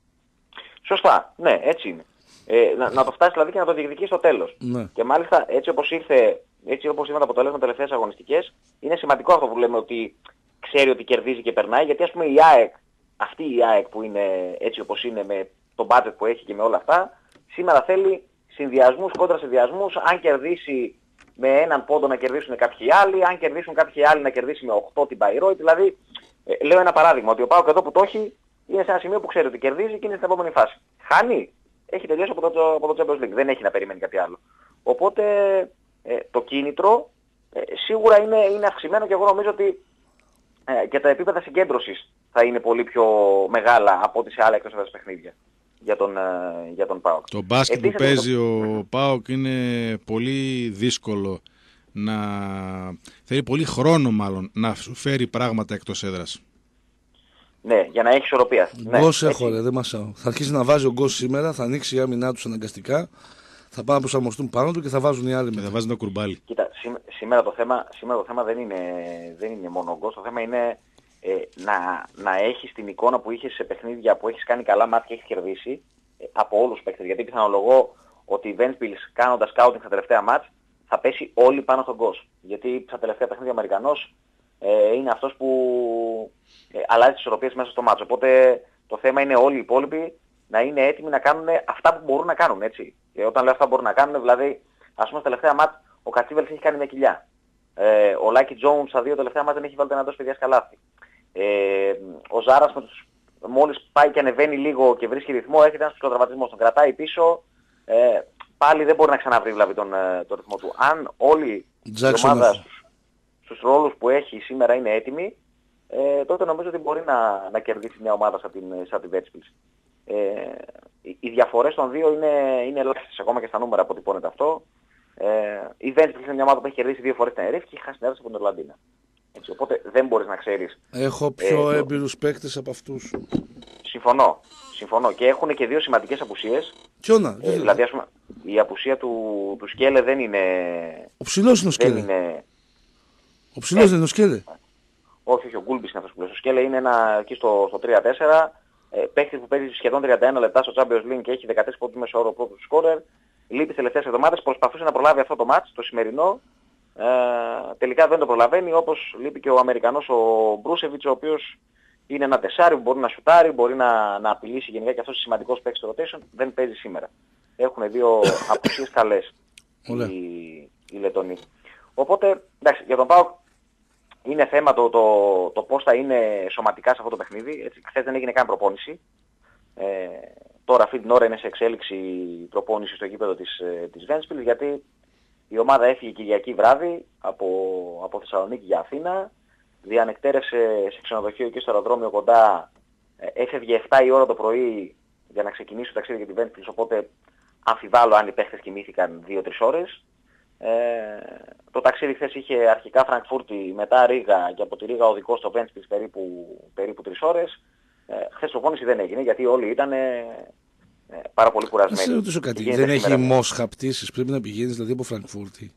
Σωστά, ναι, έτσι είναι. Ε, να, να το φτάσει δηλαδή και να το διεκδικεί στο τέλος. Ναι. Και μάλιστα έτσι όπως ήρθε, έτσι όπως ήρθαν τα αποτελέσματα τελευταίες αγωνιστικές, είναι σημαντικό αυτό που λέμε ότι ξέρει ότι κερδίζει και περνάει, γιατί ας πούμε η ΑΕΚ, αυτή η ΑΕΚ που είναι έτσι όπως είναι με το budget που έχει και με όλα αυτά, σήμερα θέλει συνδυασμούς, κόντρα συνδυασμούς, αν κερδίσει με έναν πόντο να κερδίσουν κάποιοι άλλοι, αν κερδίσουν κάποιοι άλλοι να κερδίσει με οκτώ την Bayreuth, δηλαδή ε, λέω ένα παράδειγμα, ότι ο ΠΑΟΚ εδώ που το έχει είναι σε ένα σημείο που ξέρει ότι κερδίζει και είναι στην επόμενη φάση. Χάνει, έχει τελειώσει από το, από το Champions League, δεν έχει να περιμένει κάτι άλλο. Οπότε ε, το κίνητρο ε, σίγουρα είναι, είναι αυξημένο και εγώ νομίζω ότι ε, και τα επίπεδα συγκέντρωσης θα είναι πολύ πιο μεγάλα από ό,τι σε άλλα εκτός έδρας παιχνίδια για τον, ε, για τον ΠΑΟΚ. Το μπάσκετ Επίσης, που παίζει ο ΠΑΟΚ είναι πολύ δύσκολο να... θέλει πολύ χρόνο μάλλον να σου φέρει πράγματα εκτός έδρας. Ναι, για να έχει ισορροπία. Ναι, Γκος έτσι. έχω ρε, δεν μασάω. Θα αρχίσει να βάζει ο Γκος σήμερα, θα ανοίξει η άμυνά του αναγκαστικά, θα πάνε να προσαρμοστούν πάνω του και θα βάζουν οι άλλοι Και μετά. θα βάζει ένα κουρμπάλι. Κοίτα, σήμε- σήμερα το θέμα, σήμερα το θέμα δεν, είναι, δεν είναι μόνο ο γκος, το θέμα είναι ε, να, να έχεις την εικόνα που είχες σε παιχνίδια που έχεις κάνει καλά μάτια και έχεις κερδίσει ε, από όλους τους παίκτες. Γιατί πιθανολογώ ότι οι Ventspils κάνοντας scouting στα τελευταία μάτς θα πέσει όλοι πάνω στον γκος. Γιατί στα τελευταία παιχνίδια ο Αμερικανός ε, είναι αυτός που ε, αλλάζει τις ισορροπίες μέσα στο μάτς. Οπότε το θέμα είναι όλοι οι υπόλοιποι να είναι έτοιμοι να κάνουν αυτά που μπορούν να κάνουν, έτσι. Και όταν λέω αυτά που μπορούν να κάνουν, δηλαδή, ας πούμε, στα τελευταία μάτς ο Κατσίβελς έχει κάνει μια κοιλιά. Ε, ο Λάκη Τζόουνς στα δύο τελευταία μάτς δεν έχει βάλει ένα τόσο παιδιά καλάθι. Ε, ο Ζάρας με τους, μόλις πάει και ανεβαίνει λίγο και βρίσκει ρυθμό, έχει ένα ψυχοτραυματισμό, τον κρατάει πίσω. Ε, πάλι δεν μπορεί να ξαναβρει δηλαδή τον, τον ρυθμό του. Αν όλη η Jackson ομάδα έχει. στους, στους ρόλους που έχει σήμερα είναι έτοιμη, ε, τότε νομίζω ότι μπορεί να, να κερδίσει μια ομάδα σαν την, σαν την Ventspils. Ε, οι, οι διαφορές των δύο είναι, είναι ελάχιστες ακόμα και στα νούμερα που τυπώνεται αυτό. Ε, η Ventspils είναι μια ομάδα που έχει κερδίσει δύο φορές την Ερήφη και έχει χάσει την έδρα από την Ορλαντίνα. Έτσι, οπότε δεν μπορείς να ξέρεις. Έχω πιο Ε, έμπειρους παίκτες από αυτούς. Συμφωνώ. Συμφωνώ. Και έχουν και δύο σημαντικές απουσίες. Ποιόνα, Ε, δηλαδή, ας πούμε, η απουσία του, του Σκέλε δεν είναι... ο ψηλός είναι ο Δεν Σκέλε. είναι... Ο ψηλός δεν είναι ο Σκέλε. Όχι, όχι, ο Γκούλμπης είναι αυτός που λες. Ο Σκέλε είναι ένα εκεί στο, στο τρία τέσσερα. Ε, παίκτης που παίζει σχεδόν τριάντα ένα λεπτά στο Champions League και έχει δεκατέσσερα πόντους μέσο όρο πρώτο σκόρερ. Λείπει τις τελευταίες εβδομάδες. Προσπαθούσε να προλάβει αυτό το μάτς, το σημερινό. ε, τελικά δεν το προλαβαίνει, όπως λείπει και ο Αμερικανός ο Μπρούσεβιτς, ο οποίος είναι ένα τεσάρι που μπορεί να σουτάρει, μπορεί να, να απειλήσει γενικά και αυτός είναι σημαντικός παίκτης στο rotation, δεν παίζει σήμερα. Έχουν δύο απουσίες καλές οι, οι Λετονοί. Οπότε, εντάξει, για τον ΠΑΟΚ είναι θέμα το, το, το πώς θα είναι σωματικά σε αυτό το παιχνίδι. Έτσι, χθες δεν έγινε καν προπόνηση. Ε, τώρα αυτή την ώρα είναι σε εξέλιξη προπόνηση στο γήπεδο της, της Βέντσπιλς, γιατί η ομάδα έφυγε Κυριακή βράδυ από, από Θεσσαλονίκη για Αθήνα, διανεκτέρευσε σε ξενοδοχείο εκεί στο αεροδρόμιο κοντά, έφευγε επτά η ώρα το πρωί για να ξεκινήσει το ταξίδι για τη Βέντσπιλς, οπότε αμφιβάλλω αν οι παίχτες κοιμήθηκαν δύο τρεις ώρες. Ε, το ταξίδι χθες είχε αρχικά Φραγκφούρτη, μετά Ρήγα και από τη Ρήγα οδικό στο Βέντσπιλς περίπου, περίπου τρεις ώρες. Ε, χθες προπόνηση δεν έγινε γιατί όλοι ήταν ε, πάρα πολύ κουρασμένοι. Να σε ρωτήσω κάτι, δεν έχει Μόσχα πτήσεις, πρέπει να πηγαίνεις δηλαδή από Φραγκφούρτη?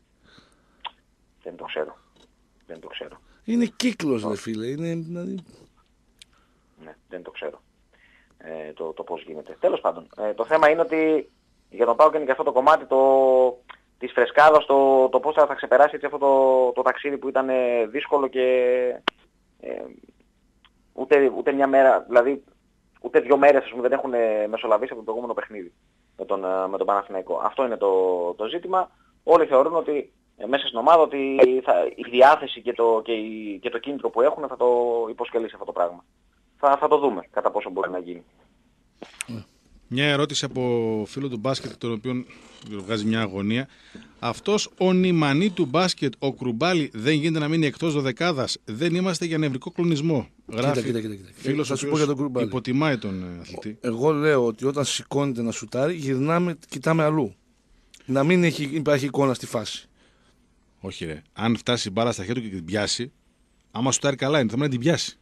Δεν το ξέρω. Δεν το ξέρω. Είναι κύκλος ρε φίλε, είναι δηλαδή... Ναι, δεν το ξέρω ε, το, το πώς γίνεται. Τέλος πάντων, ε, το θέμα είναι ότι για τον ΠΑΟΚ είναι και αυτό το κομμάτι το, της φρεσκάδας, το, το πώς θα, θα ξεπεράσει έτσι αυτό το, το ταξίδι που ήταν ε, δύσκολο και ε, ούτε, ούτε μια μέρα, δηλαδή ούτε δύο μέρες πούμε, δεν έχουν μεσολαβήσει από το προηγούμενο παιχνίδι με τον, με τον Παναθηναϊκό. Αυτό είναι το, το ζήτημα. Όλοι θεωρούν ότι ε, μέσα στην ομάδα ότι θα, η διάθεση και το, και, η, και το κίνητρο που έχουν θα το υποσκελίσει αυτό το πράγμα. Θα, θα το δούμε κατά πόσο μπορεί να γίνει. Μια ερώτηση από φίλο του μπάσκετ, τον οποίο βγάζει μια αγωνία. Αυτός ο νημανί του μπάσκετ, ο Κρουμπάλι, δεν γίνεται να μείνει εκτός δωδεκάδας? Δεν είμαστε για νευρικό κλονισμό. Γράφει κοίτα, κοίτα, κοίτα. φίλος ο οποίος υποτιμάει τον αθλητή. Εγώ λέω ότι όταν σηκώνεται να σουτάρει, γυρνάμε, κοιτάμε αλλού. Να μην έχει, υπάρχει εικόνα στη φάση. Όχι ρε. Αν φτάσει η μπάλα στα χέρια του και την πιάσει, άμα σουτάρει καλά είναι, θα πρέπει να την πιάσει.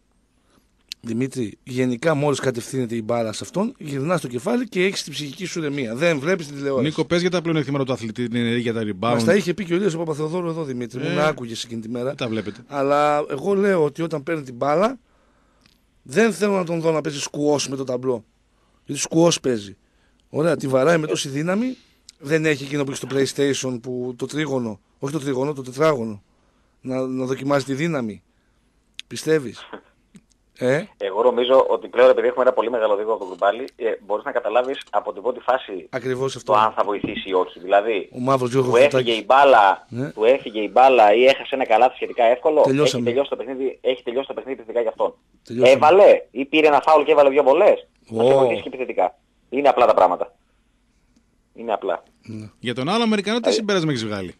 Δημήτρη, γενικά μόλις κατευθύνεται η μπάλα σε αυτόν, γυρνάς το κεφάλι και έχεις την ψυχική σου ηρεμία. Δεν βλέπεις την τηλεόραση. Νίκο, πες για τα πλεονεκτήματα του αθλητή, την ενέργεια, τα rebound. Μας τα είχε πει και ο Λίος ο Παπαθεοδόρου εδώ, Δημήτρη. Ε, μου να άκουγες εκείνη τη μέρα. Τα βλέπετε. Αλλά εγώ λέω ότι όταν παίρνει την μπάλα, δεν θέλω να τον δω να παίζει σκουός με το ταμπλό. Γιατί σκουός παίζει. Ωραία, τη βαράει με τόση δύναμη. Δεν έχει εκείνο που έχει στο PlayStation που το τρίγωνο, όχι το τρίγωνο, το τετράγωνο. Να, να δοκιμάζει τη δύναμη. Πιστεύεις? Ε? Εγώ νομίζω ότι πλέον επειδή έχουμε ένα πολύ μεγάλο δείγμα από τον Κρουμπάλι, ε, μπορείς να καταλάβεις από την πρώτη φάση ακριβώς αυτό. Το αν θα βοηθήσει ή όχι. Δηλαδή, ο του έφυγε, η μπάλα, ναι. του έφυγε η μπάλα ή έχασε ένα καλάθι σχετικά εύκολο, έχει τελειώσει, το παιχνίδι, έχει τελειώσει το παιχνίδι επιθετικά για αυτόν. Τελειώσαμε. Έβαλε ή πήρε ένα φάουλ και έβαλε δύο βολές. Oh. Θα σε βοηθήσει και επιθετικά. Είναι απλά τα πράγματα. Είναι απλά. Mm. Για τον άλλο Αμερικανό τι συμπέρασμα έχεις βγάλει?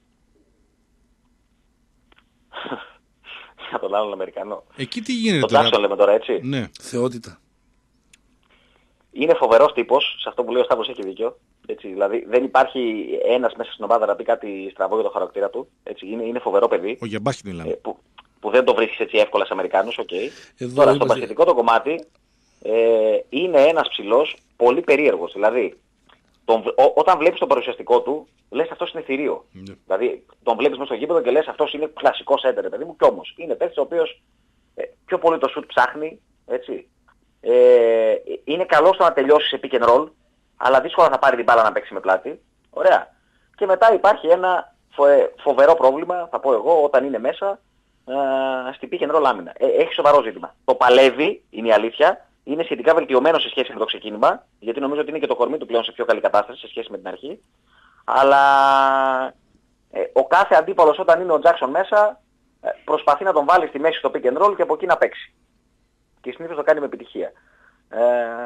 Για τον άλλον Αμερικανό. Εκεί τι γίνεται τον τώρα? Τον λέμε τώρα, έτσι. Ναι. Θεότητα. Είναι φοβερός τύπος, σε αυτό που λέει ο Σταύρος έχει δίκιο. Έτσι, δηλαδή δεν υπάρχει ένας μέσα στην ομάδα να πει κάτι στραβό για το χαρακτήρα του. Έτσι, είναι, είναι φοβερό παιδί. Ο για μπάσκετ μιλάμε. Ε, που, που δεν το βρίσκεις έτσι εύκολα σε Αμερικάνους, οκ. Okay. Τώρα στο μπασκετικό το κομμάτι ε, είναι ένας ψηλός πολύ περίεργος. Δηλαδή τον, ό, όταν βλέπεις το παρουσιαστικό του, λες αυτός είναι θηρίο. Mm. Δηλαδή τον βλέπεις μέσα στο γήπεδο και λες αυτός είναι κλασικός έντερ, παιδί μου, κι όμως είναι παίκτης ο οποίος ε, πιο πολύ το σουτ ψάχνει, έτσι. Ε, είναι καλό στο να τελειώσει σε pick and roll, αλλά δύσκολα θα πάρει την μπάλα να παίξει με πλάτη. Ωραία. Και μετά υπάρχει ένα φοβερό πρόβλημα, θα πω εγώ, όταν είναι μέσα ε, στην pick and roll άμυνα. Ε, έχει σοβαρό ζήτημα. Το παλεύει, είναι η αλήθεια. Είναι σχετικά βελτιωμένο σε σχέση με το ξεκίνημα, γιατί νομίζω ότι είναι και το κορμί του πλέον σε πιο καλή κατάσταση σε σχέση με την αρχή. Αλλά ε, ο κάθε αντίπαλος όταν είναι ο Τζάκσον μέσα ε, προσπαθεί να τον βάλει στη μέση στο pick and roll και από εκεί να παίξει. Και συνήθως το κάνει με επιτυχία. Ε,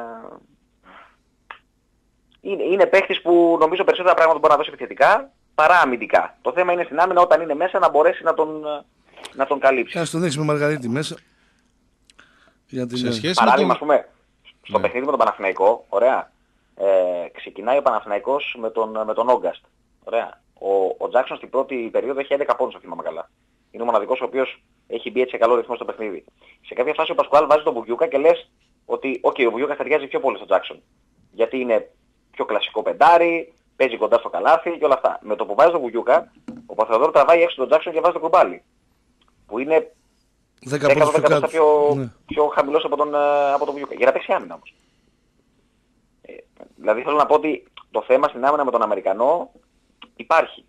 είναι, είναι παίχτης που νομίζω περισσότερα πράγματα μπορεί να δώσει επιθετικά παρά αμυντικά. Το θέμα είναι στην άμυνα όταν είναι μέσα να μπορέσει να τον, να τον καλύψει. Ας τον έχεις με Μαργαρίτη μέσα. Για την... σε σχέση παράδειγμα, με τον... ας πούμε, στο ναι. παιχνίδι με τον Παναθηναϊκό, ωραία, ε, ξεκινάει ο Παναθηναϊκός με τον, με τον Όγκαστ. Ωραία. Ο, ο Τζάκσον στην πρώτη περίοδο έχει έντεκα πόντους, αν θυμάμαι καλά. Είναι ο μοναδικός ο οποίος έχει μπει έτσι σε καλό ρυθμό στο παιχνίδι. Σε κάποια φάση ο Πασκουάλ βάζει τον Μπουγιούκα και λες ότι okay, ο Μπουγιούκα ταιριάζει πιο πολύ στον Τζάκσον. Γιατί είναι πιο κλασικό πεντάρι, παίζει κοντά στο καλάθι και όλα αυτά. Με το που βάζει τον Μπουγιούκα, ο Παθεοδόρου τραβάει έξω τον Τζάκσον και βάζει τον Κρουμπάλι. Που είναι δέκα δώδεκα πιο, ναι. πιο χαμηλός από τον, από τον Μπουγιούκα. Για να παίξει άμυνα όμως. Ε, δηλαδή θέλω να πω ότι το θέμα στην άμυνα με τον Αμερικανό υπάρχει.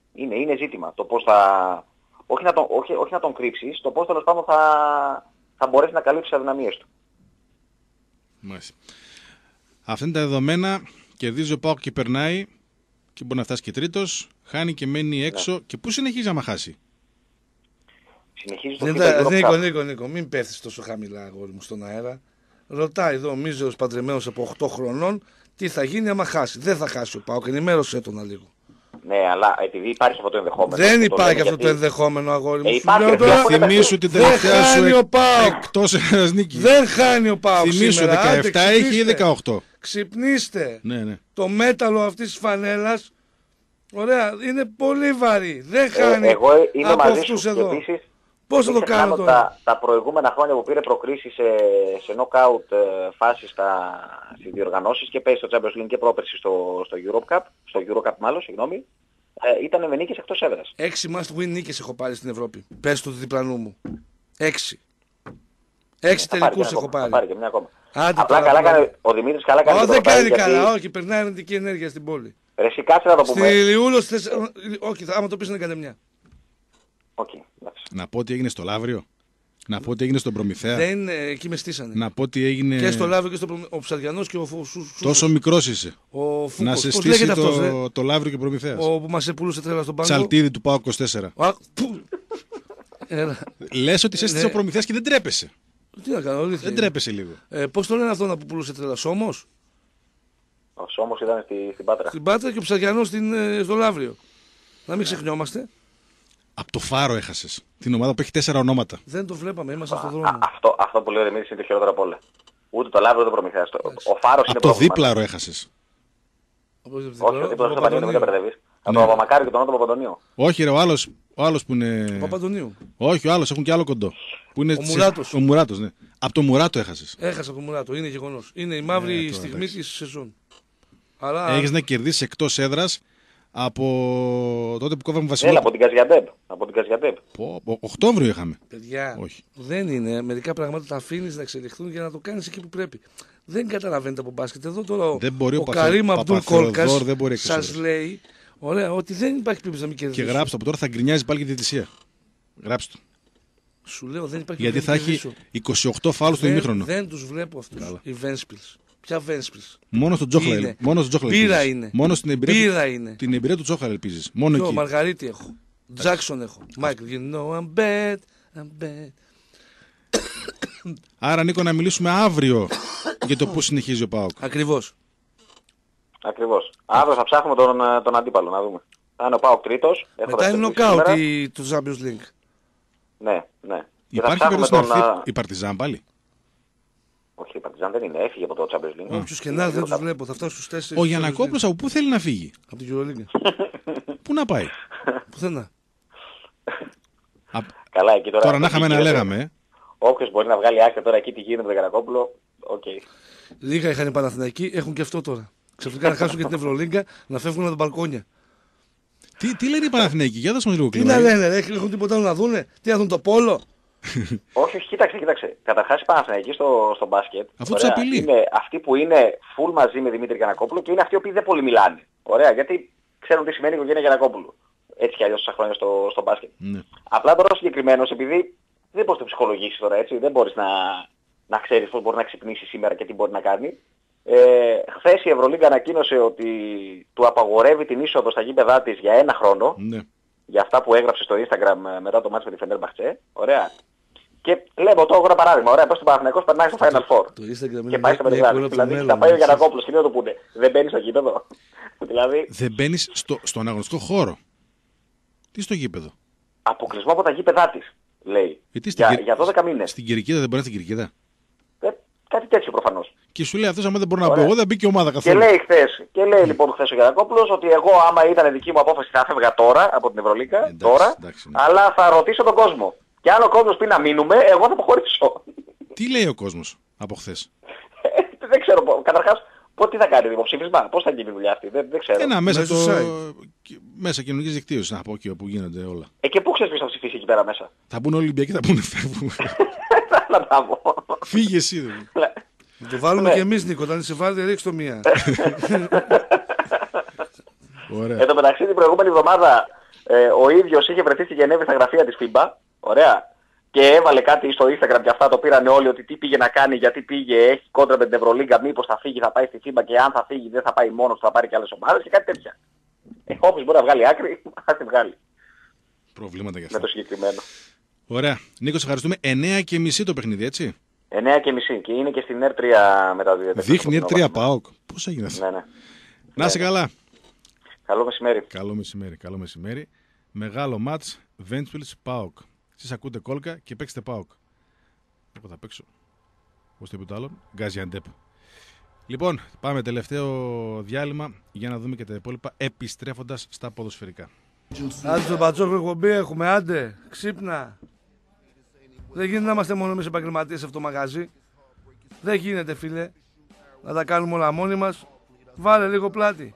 Είναι, είναι ζήτημα. Το πώς θα... όχι, να τον, όχι, όχι να τον κρύψεις, το πώς τέλος πάντων θα, θα μπορέσει να καλύψει τις αδυναμίες του. Μάλιστα. Αυτά είναι τα δεδομένα. Κερδίζει ο ΠΑΟΚ και περνάει και μπορεί να φτάσει και τρίτος. Χάνει και μένει έξω. Ναι. Και πού συνεχίζει άμα χάσει? Συνεχίζει το Νίκο, Νίκο, Νίκο, Νίκο, μην πέφτεις τόσο χαμηλά, αγόρι μου, στον αέρα. Ρωτάει εδώ ο μίζερος παντρεμένος από οκτώ χρονών τι θα γίνει άμα χάσει. Δεν θα χάσει ο ΠΑΟΚ, ενημέρωσέ τον λίγο. Ναι, αλλά επειδή υπάρχει αυτό το ενδεχόμενο. Δεν υπάρχει αυτό το ενδεχόμενο, αγόρι μου. Ε, υπάρχει, τώρα, θυμήσου την τελευταία σου εκτός ένας νίκη. Δεν χάνει ο ΠΑΟΚ. Θυμήσου δεκαεπτά έχει ή δεκαοκτώ. Ξυπνήστε. Ναι, ναι. Το μέταλλο αυτής της φανέλας, ωραία, είναι πολύ βαρύ. Δεν χάνει ε, εγώ είμαι από μαζί αυτούς σου εδώ. Επίσης, πώς θα το κάνω τώρα? Τα, τα προηγούμενα χρόνια που πήρε προκρίσεις σε, σε knockout ε, φάσεις στις διοργανώσεις και παίζει στο Champions League και πρόπερση στο, στο Europe Cup, στο Euro Cup μάλλον, συγγνώμη, ε, ήταν με νίκες εκτός έδρας. Έξι must win νίκες έχω πάρει στην Ευρώπη. Πες του διπλανού μου. Έξι. Έξι ε, τελικούς έχω πάρει. Θα πάρει και μια ακόμα. Άντε, απλά καλά κάνει, ο Δημήτρης καλά κάνει. Όχι, δεν κάνει γιατί... καλά, όχι, περνάει αρνητική ενέργεια στην πόλη. Ρε εσύ κάτσε να το πούμε. Στη Λιούλο, στις... όχι, άμα το πεις δεν έκανε μια. Okay, να πω τι έγινε στο Λαύριο. Να πω τι έγινε στον Προμηθέα. Δεν, εκεί με στήσανε. Να πω τι έγινε. Και στο Λαύριο και στο Προμηθέα. Ο Ψαριανός και ο Φούσος. Τόσο μικρός είσαι. Ο Φούκος. Να σε στήσει το, αυτός, το Λαύριο και Προμηθέας. Ο που μας επούλωσε τρέλα στον πάγκο. Ψαλτίδι του ΠΑΟΚ είκοσι τέσσερα. Λες ότι σε έστησε ο Προμηθέας και δεν τρέπεσαι. Τι να κάνω, δεν τρέπεσαι λίγο. Ε, πώς το λένε αυτό να που πουλούσε τρέλα, Σόμος? Ο Σόμος ήταν στη, στην Πάτρα. Στην Πάτρα και ο Ψαριανός στο Λαύριο. Να μην ξεχνιόμαστε. Από το Φάρο έχασες. Την ομάδα που έχει τέσσερα ονόματα. Δεν το βλέπαμε, είμαστε στον δρόμο. Α, αυτό, αυτό που λέει ο Δημήτρης είναι το χειρότερο από όλα. Ούτε το Λαύριο ούτε το Προμηθέας. Ο Φάρος είναι από το δίπλαρο έχασες. Όχι, ο δίπλαρος του Παπαντονίου, μην τα μπερδεύεις. Από τον Παπαμακάρη και τον Νότο Παπαντονίου. Όχι, ρε, ο άλλος, ο άλλος που είναι. Παπαντονίου. Όχι, ο άλλος έχουν και άλλο κοντό. Που είναι ο Μουράτος. Ο Μουράτος, ναι. Από το Μουράτο έχασες. Έχασα από το Μουράτο, είναι γεγονός. Είναι η μαύρη ε, στιγμή της σεζόν. Αλλά... Έχεις να κερδίσεις εκτός έδρας από τότε που κόβαμε Βασιλόπουλο. Έλα, από την Καζιαντέπ. Από την Καζιαντέπ. Οκτώβριο είχαμε. Παιδιά, όχι. Δεν είναι. Μερικά πράγματα τα αφήνεις να εξελιχθούν για να το κάνεις εκεί που πρέπει. Δεν καταλαβαίνετε από μπάσκετ. Εδώ τώρα δεν μπορεί ο, ο, ο Καρίμ Αμπτούλ Κόλκας σας λέει λέει ωραία, ότι δεν υπάρχει περίπτωση να μην κερδίσει. Και γράψτε από τώρα θα γκρινιάζει πάλι για τη διαιτησία. Γράψτε το. Σου λέω δεν υπάρχει. Γιατί θα έχει είκοσι οκτώ φάουλ στο ημίχρονο. Δεν τους βλέπω αυτούς. Οι Βένσπιλς. Ποια Βένσπιλς? Μόνο στον Τζόχλα. Μόνο στον Τζόχλα. Μπύρα είναι. Μόνο στην εμπειρία, Μπύρα του, είναι. την εμπειρία του Τζόχλα ελπίζεις. Μόνο Ποιο, εκεί. Μαργαρίτη έχω. Τζάκσον έχω. Μάικλ, you know I'm bad. I'm bad. Άρα Νίκο να μιλήσουμε αύριο για το πού συνεχίζει ο ΠΑΟΚ. Ακριβώς. Ακριβώς. Αύριο θα ψάχνουμε τον, τον αντίπαλο να δούμε. Θα είναι ο ΠΑΟΚ τρίτος. Μετά είναι νοκάουτ του Champions League. Ναι, ναι. Υπάρχει περίπτωση τον... να έρθει η Παρτιζάν πάλι? Όχι, η Παρτιζάν δεν είναι. Έφυγε από το Champions League. Όποιους και να δεν τους βλέπω. Θα φτάσω στους τέσσερις. Ο Γιαννακόπουλος από πού θέλει να φύγει? Από την Euroleague. Πού να πάει? Πουθενά. Καλά, εκεί τώρα. Τώρα να είχαμε να λέγαμε. Όποιος μπορεί να βγάλει άκρη τώρα εκεί τι γίνεται με τον Γιαννακόπουλο, οκ. Okay. Λίγα είχαν οι Παναθηναϊκοί, έχουν και αυτό τώρα. Ξαφνικά να χάσουν και την Ευρωλίγκα, να φεύγουν από τα μπαλκόνια. Τι, τι λένε οι Παναθηναϊκοί, για δώσ' μας λίγο κλίμα. Τι να λένε, ρε, έχουν τίποτα άλλο να δούνε, τι να δουν το πόλο. Όχι, όχι, κοίταξε, κοίταξε. Καταρχάς οι Παναθηναϊκοί στο, στο μπάσκετ. Αφού τους απειλεί. Είναι αυτοί που είναι full μαζί με Δημήτρη Γιαννακόπουλο και είναι αυτοί που δεν πολύ μιλάνε. Ωραία, γιατί ξέρουν τι σημαίνει η οικογένεια Γιαννακόπουλου. Έτσι κι αλλιώς τόσα χρόνια στο, στο μπάσκετ. Ναι. Απλά τώρα συγκεκριμένος, επειδή δεν μπορείς να το ψυχολογήσεις τώρα έτσι, δεν μπορείς να, να ξέρεις πώς μπορεί να ξυπνήσει σήμερα και τι μπορεί να κάνει. Ε, χθες η Ευρωλίγκα ανακοίνωσε ότι του απαγορεύει την είσοδο στα γήπεδά της για ένα χρόνο. Ναι. Για αυτά που έγραψε στο Instagram μετά το μάτς με τη Φενέρμπαχτσε. Ωραία. Και λέμε το ένα παράδειγμα. Ωραία, πες στον Παναθηναϊκός περνάει στο Final Four. Το Instagram και πάει στο Belgrado. Δηλαδή θα πάει ο Γιαννακόπουλος και δεν το πούνε. Δεν μπαίνεις στο γήπεδο. δηλαδή... Δεν μπαίνεις στο, στον αγωνιστικό χώρο. Τι στο γήπεδο? Αποκλεισμό από τα γήπεδά της, λέει. Για, κυρ... για δώδεκα μήνες. Στην Κυρκίδα δεν μπορεί να στην Κυρκίδα. Ε, κάτι τέτοιο προφανώς. Και σου λέει αυτός άμα δεν μπορώ να πω εγώ δεν μπήκε η ομάδα καθόλου. Και λέει χθες, και λέει λοιπόν χθες ο Γιαννακόπουλος ότι εγώ άμα ήταν δική μου απόφαση θα έφευγα τώρα από την Ευρωλίγκα, τώρα, εντάξει, ναι. αλλά θα ρωτήσω τον κόσμο. Και αν ο κόσμος πει να μείνουμε, εγώ θα αποχωρήσω. Τι λέει ο κόσμος από χθες? ε, δεν ξέρω, καταρχάς, τι θα κάνει δημοψήφισμα, πώς θα γίνει η δουλειά αυτή, δεν, δεν ξέρω. Ένα μέσα, το... μέσα κοινωνικής δικτύωσης, να πω εκεί όπου γίνονται όλα. Ε, και πού ξέρεις ποιος θα ψηφίσει εκεί πέρα μέσα? Θα μπουν Ολυμπιακοί, θα πούνε φεύγουν. Να τα πω. Φύγε εσύ δεν. Το βάλουμε και εμείς Νίκο, όταν σε βάλετε ρίξ το μία. Εν τω μεταξύ την προηγούμενη εβδομάδα Ε, ο ίδιος είχε βρεθεί στη Γενέβη στα γραφεία της φίμπα, ωραία, και έβαλε κάτι στο Instagram και αυτά το πήραν όλοι ότι τι πήγε να κάνει, γιατί πήγε, έχει κόντρα με την Ευρωλίγκα, μήπως θα φύγει, θα πάει στη φίμπα και αν θα φύγει δεν θα πάει μόνος, θα πάρει και άλλες ομάδες και κάτι τέτοια. Ε, όποιος μπορεί να βγάλει άκρη, θα τη βγάλει. Προβλήματα για αυτά. Με το συγκεκριμένο. Ωραία. Νίκο, σε ευχαριστούμε. εννιά και μισή το παιχνίδι, έτσι. εννιά και μισή και είναι και στην ΕΡ τρία μετά το διαιτητικό. Δείχνει ΕΡ τρία ΠΑΟΚ. Πώς έγινε αυτό. Ναι, ναι. Να είσαι ναι, καλά. Καλό μεσημέρι. Καλό μεσημέρι, καλό μεσημέρι. Μεγάλο μάτς Ventspils ΠΑΟΚ. Εσείς ακούτε κόλκα και παίξτε ΠΑΟΚ. Εγώ θα παίξω. Πώς το είπε το άλλο. Γκάζιαντέπ. Λοιπόν, πάμε τελευταίο διάλειμμα για να δούμε και τα υπόλοιπα επιστρέφοντας στα ποδοσφαιρικά. Άντε στον Πατσόκο εκπομπή έχουμε, άντε, ξύπνα. Δεν γίνεται να είμαστε μόνο εμείς επαγγελματίες σε αυτό το μαγαζί. Δεν γίνεται, φίλε. Να τα κάνουμε όλα μόνοι μας. Βάλε λίγο πλάτη.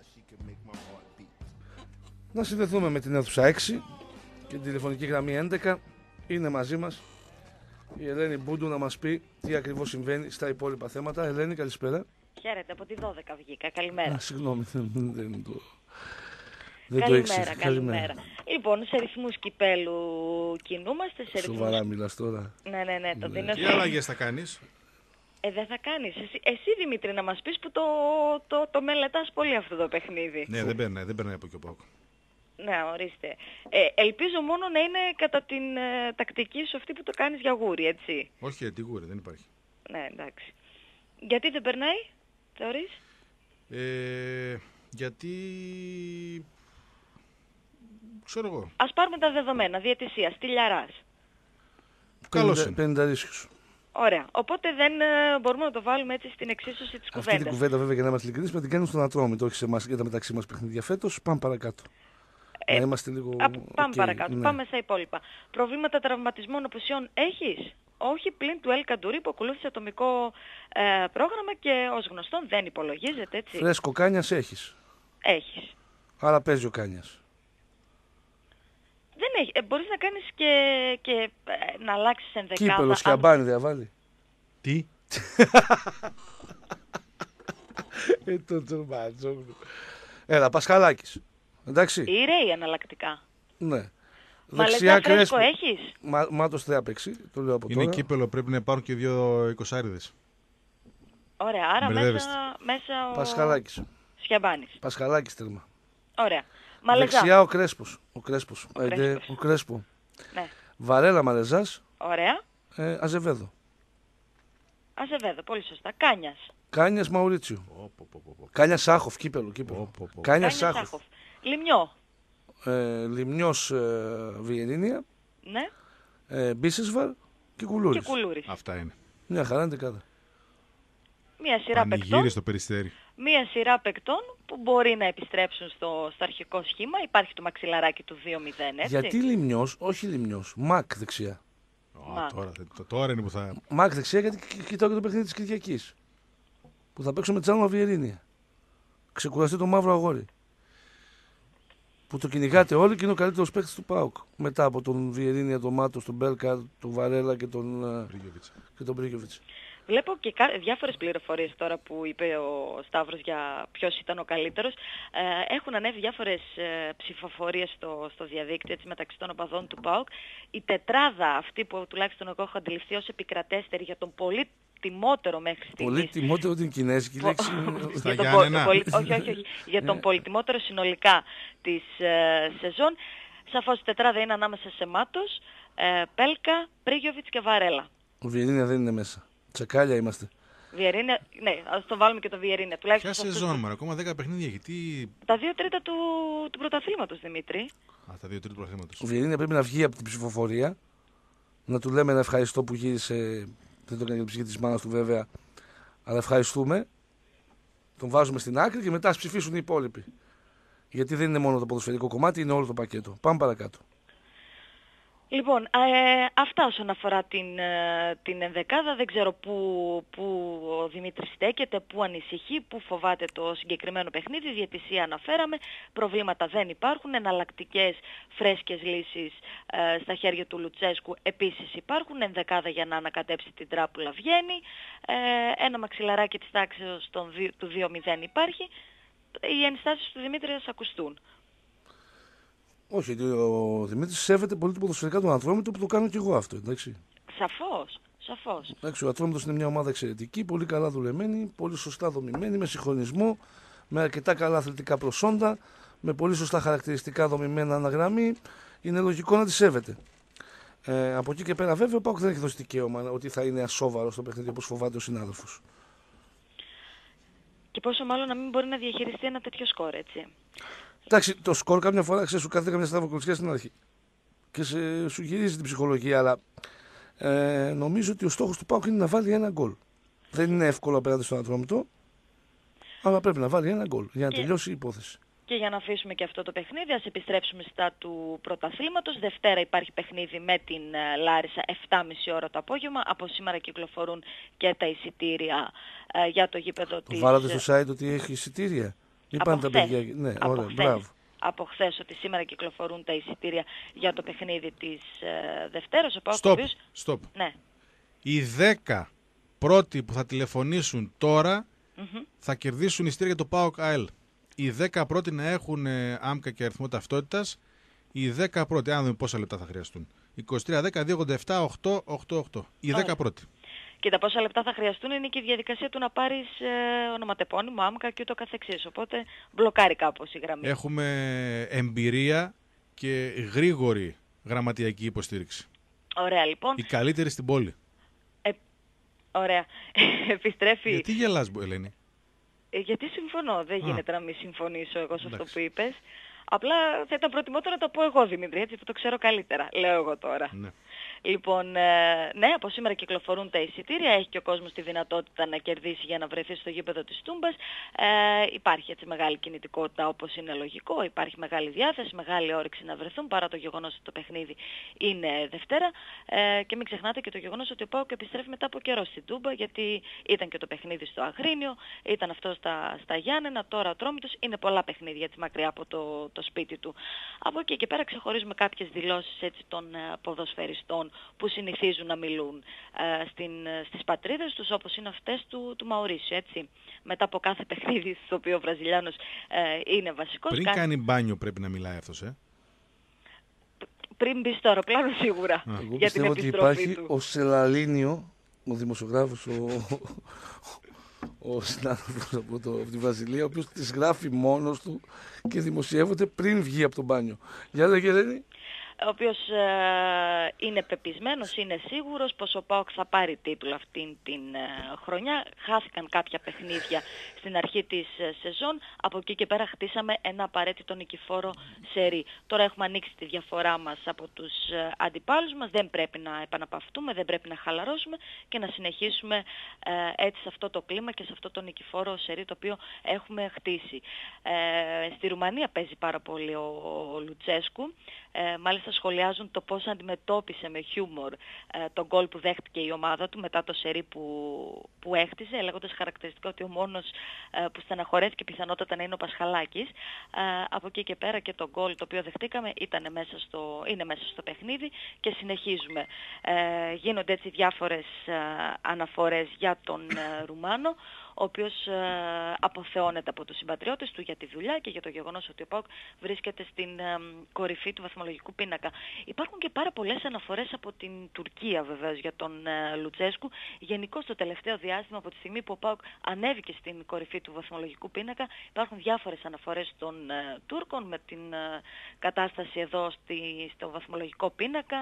Να συνδεθούμε με την αίθουσα έξι και την τηλεφωνική γραμμή έντεκα. Είναι μαζί μας η Ελένη Μπούντου να μας πει τι ακριβώς συμβαίνει στα υπόλοιπα θέματα. Ελένη, καλησπέρα. Χαίρετε, από τη δώδεκα βγήκα. Καλημέρα. Α, συγγνώμη, δεν, δεν το... Δεν καλημέρα, το έξερα. καλημέρα. Λοιπόν, σε ρυθμούς κυπέλου κινούμαστε. Σε Σοβαρά ρυθμούς... μιλάς τώρα. Ναι, ναι, ναι, το δίνω. Τι αλλαγές θα κάνεις. Ε, δεν θα κάνεις. Εσύ, εσύ Δημήτρη, να μας πεις που το, το, το μελετάς πολύ αυτό το παιχνίδι. Ναι, δεν παίρνει, δεν παίρνει από εκεί ο ΠΑΟΚ. Ναι, ορίστε. Ε, ελπίζω μόνο να είναι κατά την ε, τακτική σου αυτή που το κάνεις για γούρι, έτσι. Όχι, τι γούρι, δεν υπάρχει. Ναι, εντάξει. Γιατί δεν περνάει, θεωρείς? Ε, γιατί... Ξέρω εγώ. Ας πάρουμε τα δεδομένα. Διαιτησία, στυλιαράς. Καλώς είναι. πενήντα ρίσκους. Ωραία. Οπότε δεν ε, μπορούμε να το βάλουμε έτσι στην εξίσωση της κουβέντας. Αυτή την κουβέντα βέβαια για να είμαστε ειλικρινείς με την κάνουμε στον Ατρόμητο, όχι σε εμάς για τα μεταξύ μας παιχνίδια φέτος. Πάμε παρακάτω. Ε, να είμαστε λίγο... Α, πάμε okay, παρακάτω. ναι. Πάμε στα υπόλοιπα. Προβλήματα τραυματισμών απουσιών έχεις? Όχι, πλην του Ελ Καντουρί που ακολούθησε ατομικό ε, πρόγραμμα και ως γνωστόν δεν υπολογίζεται, έτσι. Φρέσκο Κάνιας έχεις. Έχεις. Άρα παίζει ο Κάνιας. Δεν έχει. Ε, μπορείς να κάνεις και, και ε, να αλλάξεις ενδεκάδα. Κύπελο, Σιαμπάνι δεν βάλει. Τι. Ε, το Τζορμπατζόγλου. Έλα, Πασχαλάκης. Εντάξει. Ήρεοι εναλλακτικά. Ναι. Μαλετά Φρέσκο έχεις? Μα, Μάτος δεν θα παίξει, το λέω από Είναι τώρα. κύπελο, πρέπει να υπάρχουν και δύο εικοσάριδες. Ωραία, άρα μέσα, μέσα ο Πασχαλάκης. Σιαμπάνης. Πασχαλάκης τέρμα. Ωραία. Μαλεζά. Δεξιά ο Κρέσπος. Ο Κρέσπος. Ο Ε, Κρέσπος. ο Κρέσπο. Ναι. Βαρέλα Μαλεζάς. Ωραία. Ε, Αζεβέδο. Αζεβέδο, πολύ σωστά. Κάνιας. Κάνιας Μαουρίτσιο. Ω, πω, πω, πω. Κάνιας Σάχοφ, κύπελο. κύπελο. Πω, πω, πω. Κάνιας Κάνιας Σάχοφ. Σάχοφ. Λιμνιό. Ε, Λιμνιός ε, Βιερίνια. Ναι. Ε, Μπίσεσβαρ και Κουλούρης. Και Κουλούρης. Αυτά είναι. Μια χαρά είναι δεκάδα. Μία σειρά παικτών. Πανηγύρι στο Περιστέρι. Μία σειρά παικτών που μπορεί να επιστρέψουν στο, στο αρχικό σχήμα. Υπάρχει το μαξιλαράκι του δύο μηδέν, έτσι. Γιατί Λιμνιός, όχι Λιμνιός. Μακ δεξιά. Α, τώρα, το- τώρα είναι που θα... Μακ δεξιά γιατί κι- κοιτάω και το παιχνίδι της Κυριακής. Που θα παίξω με Τσάλμα Βιερίνια. Ξεκουραστεί το μαύρο αγόρι. Που το κυνηγάτε όλοι και είναι ο καλύτερος παίκτης του ΠΑΟΚ. Μετά από τον Βιερίνια, τον Μάτος, τον Μπέλκα, τον Βαρέλα και τον, ε, Μπρίγκοβιτς. και τον Μπρίγκοβιτς. Βλέπω και κα- διάφορες πληροφορίες τώρα που είπε ο Σταύρος για ποιος ήταν ο καλύτερος. Ε, έχουν ανέβει διάφορες ε, ψηφοφορίες στο, στο διαδίκτυο, έτσι, μεταξύ των οπαδών του ΠΑΟΚ. Η τετράδα αυτή που τουλάχιστον εγώ έχω αντιληφθεί ως επικρατέστερη για τον πολύ τιμότερο μέχρι στιγμής. Πολύ τιμότερο την κινέζικη λέξη. Στα για τον Γιάννενα. πολ- πολ- όχι, όχι, όχι. Για τον πολυτιμότερο συνολικά της ε, σεζόν. Σαφώς η τετράδα είναι ανάμεσα σε Μάτος, ε, Πέλκα, Πρίγιοβιτς και Βαρέλα. Ο Βιερίνια δεν είναι μέσα. Τσακάλια είμαστε. Βιερίνια, ναι, ας το βάλουμε και το Βιερίνια. Τουλάχιστον Ποια σε αυτούς σεζόν, τους- μωρέ, ακόμα δέκα παιχνίδια έχει. Τι... Τα δύο τρίτα του, του πρωταθλήματος, Δημήτρη. Α, τα δύο τρίτα του προαθήματος. Ο Βιερίνια πρέπει να βγει από την ψηφοφορία. Να του λέμε ένα ευχαριστώ που γύρισε. Δεν το έκανε για την ψυχή της μάνας του βέβαια. Αλλά ευχαριστούμε. Τον βάζουμε στην άκρη και μετά ας ψηφίσουν οι υπόλοιποι. Γιατί δεν είναι μόνο το ποδοσφαιρικό κομμάτι, είναι όλο το πακέτο. Πάμε παρακάτω. Λοιπόν, ε, αυτά όσον αφορά την, ε, την ενδεκάδα. Δεν ξέρω πού, πού ο Δημήτρης στέκεται, πού ανησυχεί, πού φοβάται το συγκεκριμένο παιχνίδι. Διαιτησία αναφέραμε, προβλήματα δεν υπάρχουν, εναλλακτικές φρέσκες λύσεις ε, στα χέρια του Λουτσέσκου επίσης υπάρχουν. Ενδεκάδα για να ανακατέψει την τράπουλα βγαίνει. Ε, ένα μαξιλαράκι της τάξης των δι- του δύο μηδέν υπάρχει. Οι ενστάσεις του Δημήτρη θα ακουστούν. Όχι, ο Δημήτρης σέβεται πολύ το ποδοσφαιρικά του Ατρόμητο που το κάνω και εγώ αυτό, εντάξει. Σαφώς, σαφώς. Εντάξει, ο Ατρόμητος είναι μια ομάδα εξαιρετική, πολύ καλά δουλεμένη, πολύ σωστά δομημένη, με συγχρονισμό, με αρκετά καλά αθλητικά προσόντα, με πολύ σωστά χαρακτηριστικά δομημένα αναγραμμή. Είναι λογικό να τη σέβεται. Ε, από εκεί και πέρα, βέβαια, ο ΠΑΟΚ δεν έχει δώσει δικαίωμα ότι θα είναι ασόβαρο στο παιχνίδι όπως φοβάται ο συνάδελφος. Και πόσο μάλλον να μην μπορεί να διαχειριστεί ένα τέτοιο σκορ, έτσι. Εντάξει, το σκορ κάποια φορά ξέρεις, σου κάθεται καμιά στραβοκολλησιά στην αρχή και σε, σου γυρίζει την ψυχολογία, αλλά ε, νομίζω ότι ο στόχος του ΠΑΟΚ είναι να βάλει ένα γκολ. Δεν είναι εύκολο απέναντι στον Ατρόμητο, αλλά πρέπει να βάλει ένα γκολ για να και... τελειώσει η υπόθεση. Και για να αφήσουμε και αυτό το παιχνίδι, ας επιστρέψουμε στα του πρωταθλήματος. Δευτέρα υπάρχει παιχνίδι με την Λάρισα, επτά και μισή ώρα το απόγευμα. Από σήμερα κυκλοφορούν και τα εισιτήρια ε, για το γήπεδο της... Το βάλατε στο site ότι έχει εισιτήρια. Από τα παιδιά... Ναι, από ωραία, χθες. Μπράβο. Από χθες ότι σήμερα κυκλοφορούν τα εισιτήρια για το παιχνίδι της ε, Δευτέρας. Stop, οποίος... stop. Ναι. Οι δέκα πρώτοι που θα τηλεφωνήσουν τώρα mm-hmm. θα κερδίσουν εισιτήρια για το ΠΑΟΚ ΑΕΛ. Οι δέκα πρώτοι να έχουν ε, άμκα και αριθμό ταυτότητας. Οι δέκα πρώτοι, αν δούμε πόσα λεπτά θα χρειαστούν. είκοσι τρία δέκα δύο ογδόντα επτά οκτώ ογδόντα οκτώ. Οι δέκα oh. πρώτοι. Και τα πόσα λεπτά θα χρειαστούν είναι και η διαδικασία του να πάρεις ε, ονοματεπώνυμο, άμκα και ούτω καθεξής. Οπότε μπλοκάρει κάπως η γραμμή. Έχουμε εμπειρία και γρήγορη γραμματιακή υποστήριξη. Ωραία, λοιπόν. Η καλύτερη στην πόλη. Ε, ωραία. Επιστρέφει... Γιατί γελάς, Ελένη? Ε, γιατί συμφωνώ. Δεν Α. γίνεται να μην συμφωνήσω εγώ σε Εντάξει. αυτό που είπες. Απλά θα ήταν προτιμότερο να το πω εγώ, Δημήτρη, έτσι που το ξέρω καλύτερα. Λέω εγώ τώρα. Ναι. Λοιπόν, ε, ναι, από σήμερα κυκλοφορούν τα εισιτήρια, έχει και ο κόσμος τη δυνατότητα να κερδίσει για να βρεθεί στο γήπεδο της Τούμπας. Ε, υπάρχει έτσι μεγάλη κινητικότητα όπως είναι λογικό, υπάρχει μεγάλη διάθεση, μεγάλη όρεξη να βρεθούν παρά το γεγονός ότι το παιχνίδι είναι Δευτέρα. Ε, και μην ξεχνάτε και το γεγονός ότι ο ΠΑΟΚ επιστρέφει μετά από καιρό στην Τούμπα, γιατί ήταν και το παιχνίδι στο Αγρίνιο, ήταν αυτό στα, στα Γιάννενα, τώρα ο Ατρόμητος, είναι πολλά παιχνίδια έτσι μακριά από το, το σπίτι του. Από εκεί και πέρα ξεχωρίζουμε κάποιες δηλώσεις έτσι των ε, ποδοσφαιριστών που συνηθίζουν να μιλούν ε, στην, στις πατρίδες τους, όπως είναι αυτές του, του Μαουρίσιο, έτσι. Μετά από κάθε παιχνίδι στο οποίο ο Βραζιλιάνος ε, είναι βασικός. Πριν κάνει... κάνει μπάνιο πρέπει να μιλάει αυτός, ε. Πριν μπει στο αεροπλάνο σίγουρα. Α. Εγώ για την πιστεύω ότι υπάρχει του. ο Σελαλίνιο, ο δημοσιογράφος, ο, ο συνάδελφος από, το, από τη Βραζιλία, ο οποίος τις γράφει μόνος του και δημοσιεύονται πριν βγει από το μπάνιο. Για λέγε, Ελένη. Ο οποίος ε, είναι πεπισμένος, είναι σίγουρος πως ο ΠΑΟΚ θα πάρει τίτλο αυτήν την ε, χρονιά. Χάθηκαν κάποια παιχνίδια στην αρχή της ε, σεζόν. Από εκεί και πέρα χτίσαμε ένα απαραίτητο νικηφόρο σερί. Τώρα έχουμε ανοίξει τη διαφορά μας από τους ε, αντιπάλους μας. Δεν πρέπει να επαναπαυτούμε, δεν πρέπει να χαλαρώσουμε και να συνεχίσουμε ε, έτσι σε αυτό το κλίμα και σε αυτό το νικηφόρο σερί το οποίο έχουμε χτίσει. Ε, στη Ρουμανία παίζει πάρα πολύ ο, ο Λουτσέσκου. Ε, μάλιστα σχολιάζουν το πώς αντιμετώπισε με χιούμορ ε, τον γκολ που δέχτηκε η ομάδα του μετά το σερί που, που έχτιζε, λέγοντας χαρακτηριστικά ότι ο μόνος ε, που στεναχωρέθηκε πιθανότατα να είναι ο Πασχαλάκης. Ε, από εκεί και πέρα και το γκολ το οποίο δεχτήκαμε ήταν μέσα στο, είναι μέσα στο παιχνίδι και συνεχίζουμε. Ε, γίνονται έτσι διάφορες ε, αναφορές για τον ε, Ρουμάνο, ο οποίος ε, αποθεώνεται από τους συμπατριώτες του για τη δουλειά και για το γεγονός ότι ο ΠΑΟΚ βρίσκεται στην ε, κορυφή του βαθμολογικού πίνακα. Υπάρχουν και πάρα πολλές αναφορές από την Τουρκία βεβαίως για τον ε, Λουτσέσκου. Γενικώς το τελευταίο διάστημα, από τη στιγμή που ο ΠΑΟΚ ανέβηκε στην κορυφή του βαθμολογικού πίνακα, υπάρχουν διάφορες αναφορές των ε, Τούρκων με την ε, κατάσταση εδώ στη, στο βαθμολογικό πίνακα,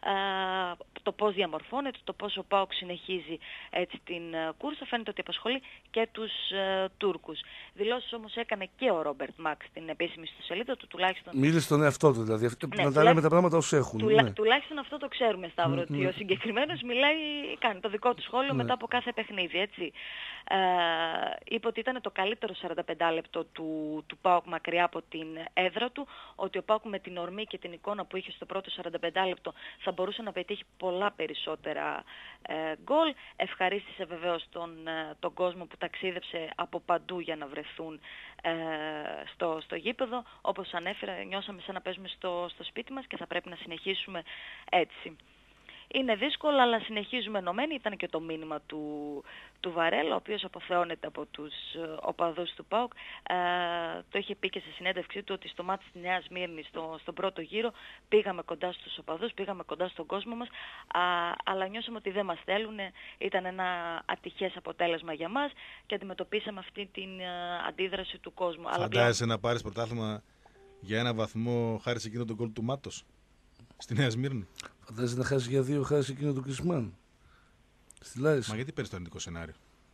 ε, το πώς διαμορφώνεται, το πώς ο ΠΑΟΚ συνεχίζει έτσι την ε, κούρσα. Φαίνεται ότι απασχολεί και τους ε, Τούρκους. Δηλώσεις όμως έκανε και ο Ρόμπερτ Μαξ στην επίσημη ιστοσελίδα του, τουλάχιστον... Μίλησε στον εαυτό του, δηλαδή, ναι, να τα λέμε τα πράγματα ως έχουν. Τουλά, ναι. Τουλάχιστον αυτό το ξέρουμε, Σταύρο, mm, ότι mm. ο συγκεκριμένος μιλάει, κάνει το δικό του σχόλιο mm. μετά από κάθε παιχνίδι, έτσι. Ε, είπε ότι ήταν το καλύτερο σαράντα πέντε λεπτό του, του ΠΑΟΚ μακριά από την έδρα του, ότι ο ΠΑΟΚ με την ορμή και την εικόνα που είχε στο πρώτο σαράντα πέντε λεπτό θα μπορούσε να πετύχει πολλά περισσότερα ε, γκολ. Ευχαρίστησε βεβαίως τον, ε, τον κόσμο που ταξίδεψε από παντού για να βρεθούν ε, στο, στο γήπεδο. Όπως ανέφερα, νιώσαμε σαν να παίζουμε στο, στο σπίτι μας και θα πρέπει να συνεχίσουμε έτσι. είναι δύσκολο, αλλά συνεχίζουμε ενωμένοι. Ήταν και το μήνυμα του, του Βαρέλα, ο οποίος αποθεώνεται από τους οπαδούς του ΠΑΟΚ. Ε, το είχε πει και σε συνέντευξή του ότι στο μάτι στη Νέα Σμύρνη, στο, στον πρώτο γύρο, πήγαμε κοντά στους οπαδούς, πήγαμε κοντά στον κόσμο μας, α, αλλά νιώσαμε ότι δεν μας θέλουν. Ήταν ένα ατυχές αποτέλεσμα για μας και αντιμετωπίσαμε αυτή την α, αντίδραση του κόσμου. Φαντάζεσαι πλέον... να πάρεις πρωτάθλημα για ένα βαθμό χάρη σε εκείνο τον γκολ του Μάτος στη Νέα Σμύρνη? Φαντάζεσαι να χάσει για δύο χάρη σε εκείνο τον Κρισμάν στη Λάρισα? Μα γιατί παίρνεις το αρνητικό σενάριο?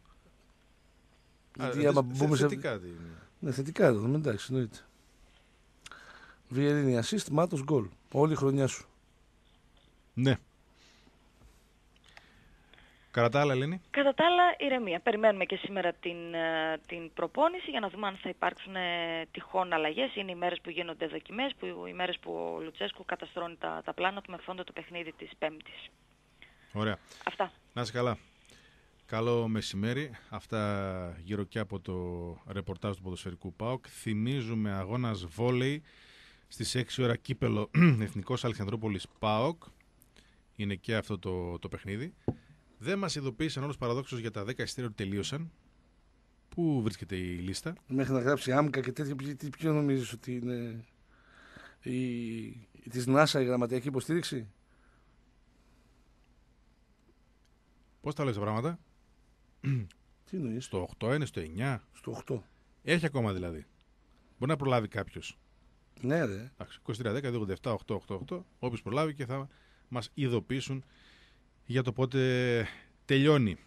Γιατί άμα μπούμε σε... θετικά, τι... ναι, θετικά εδώ, εντάξει, εννοείται. Βιερίνη, assist, Μάτος, γκολ. Όλη η χρονιά σου. Ναι. Κατά τα άλλα, Ελένη. Κατά τα άλλα, ηρεμία. Περιμένουμε και σήμερα την, την προπόνηση για να δούμε αν θα υπάρξουν τυχόν αλλαγές. Είναι οι μέρες που γίνονται δοκιμές, που, οι μέρες που ο Λουτσέσκου καταστρώνει τα, τα πλάνα του με φόντο το παιχνίδι της Πέμπτης. Ωραία. Αυτά. Να είσαι καλά. Καλό μεσημέρι. Αυτά γύρω και από το ρεπορτάζ του ποδοσφαιρικού ΠΑΟΚ. Θυμίζουμε αγώνας βόλεϊ στις έξι ώρα κύπελο Εθνικός Αλεξανδρούπολης ΠΑΟΚ. Είναι και αυτό το, το παιχνίδι. Δεν μας ειδοποίησαν όλους παραδόξως για τα δέκα εισιτήρια που τελείωσαν. Πού βρίσκεται η λίστα? Μέχρι να γράψει άμκα και τέτοια, ποιο νομίζεις ότι είναι η, η της ΝΑΣΑ η γραμματιακή υποστήριξη? Πώς τα λες τα πράγματα? Τι εννοείς? Στο οκτώ είναι, στο εννιά? Στο οκτώ. Έχει ακόμα δηλαδή. Μπορεί να προλάβει κάποιος. Ναι ρε. είκοσι τρία δέκα δύο ογδόντα επτά οκτώ ογδόντα οκτώ. Όποιος προλάβει και θα μας ειδοποιήσουν για το πότε τελειώνει.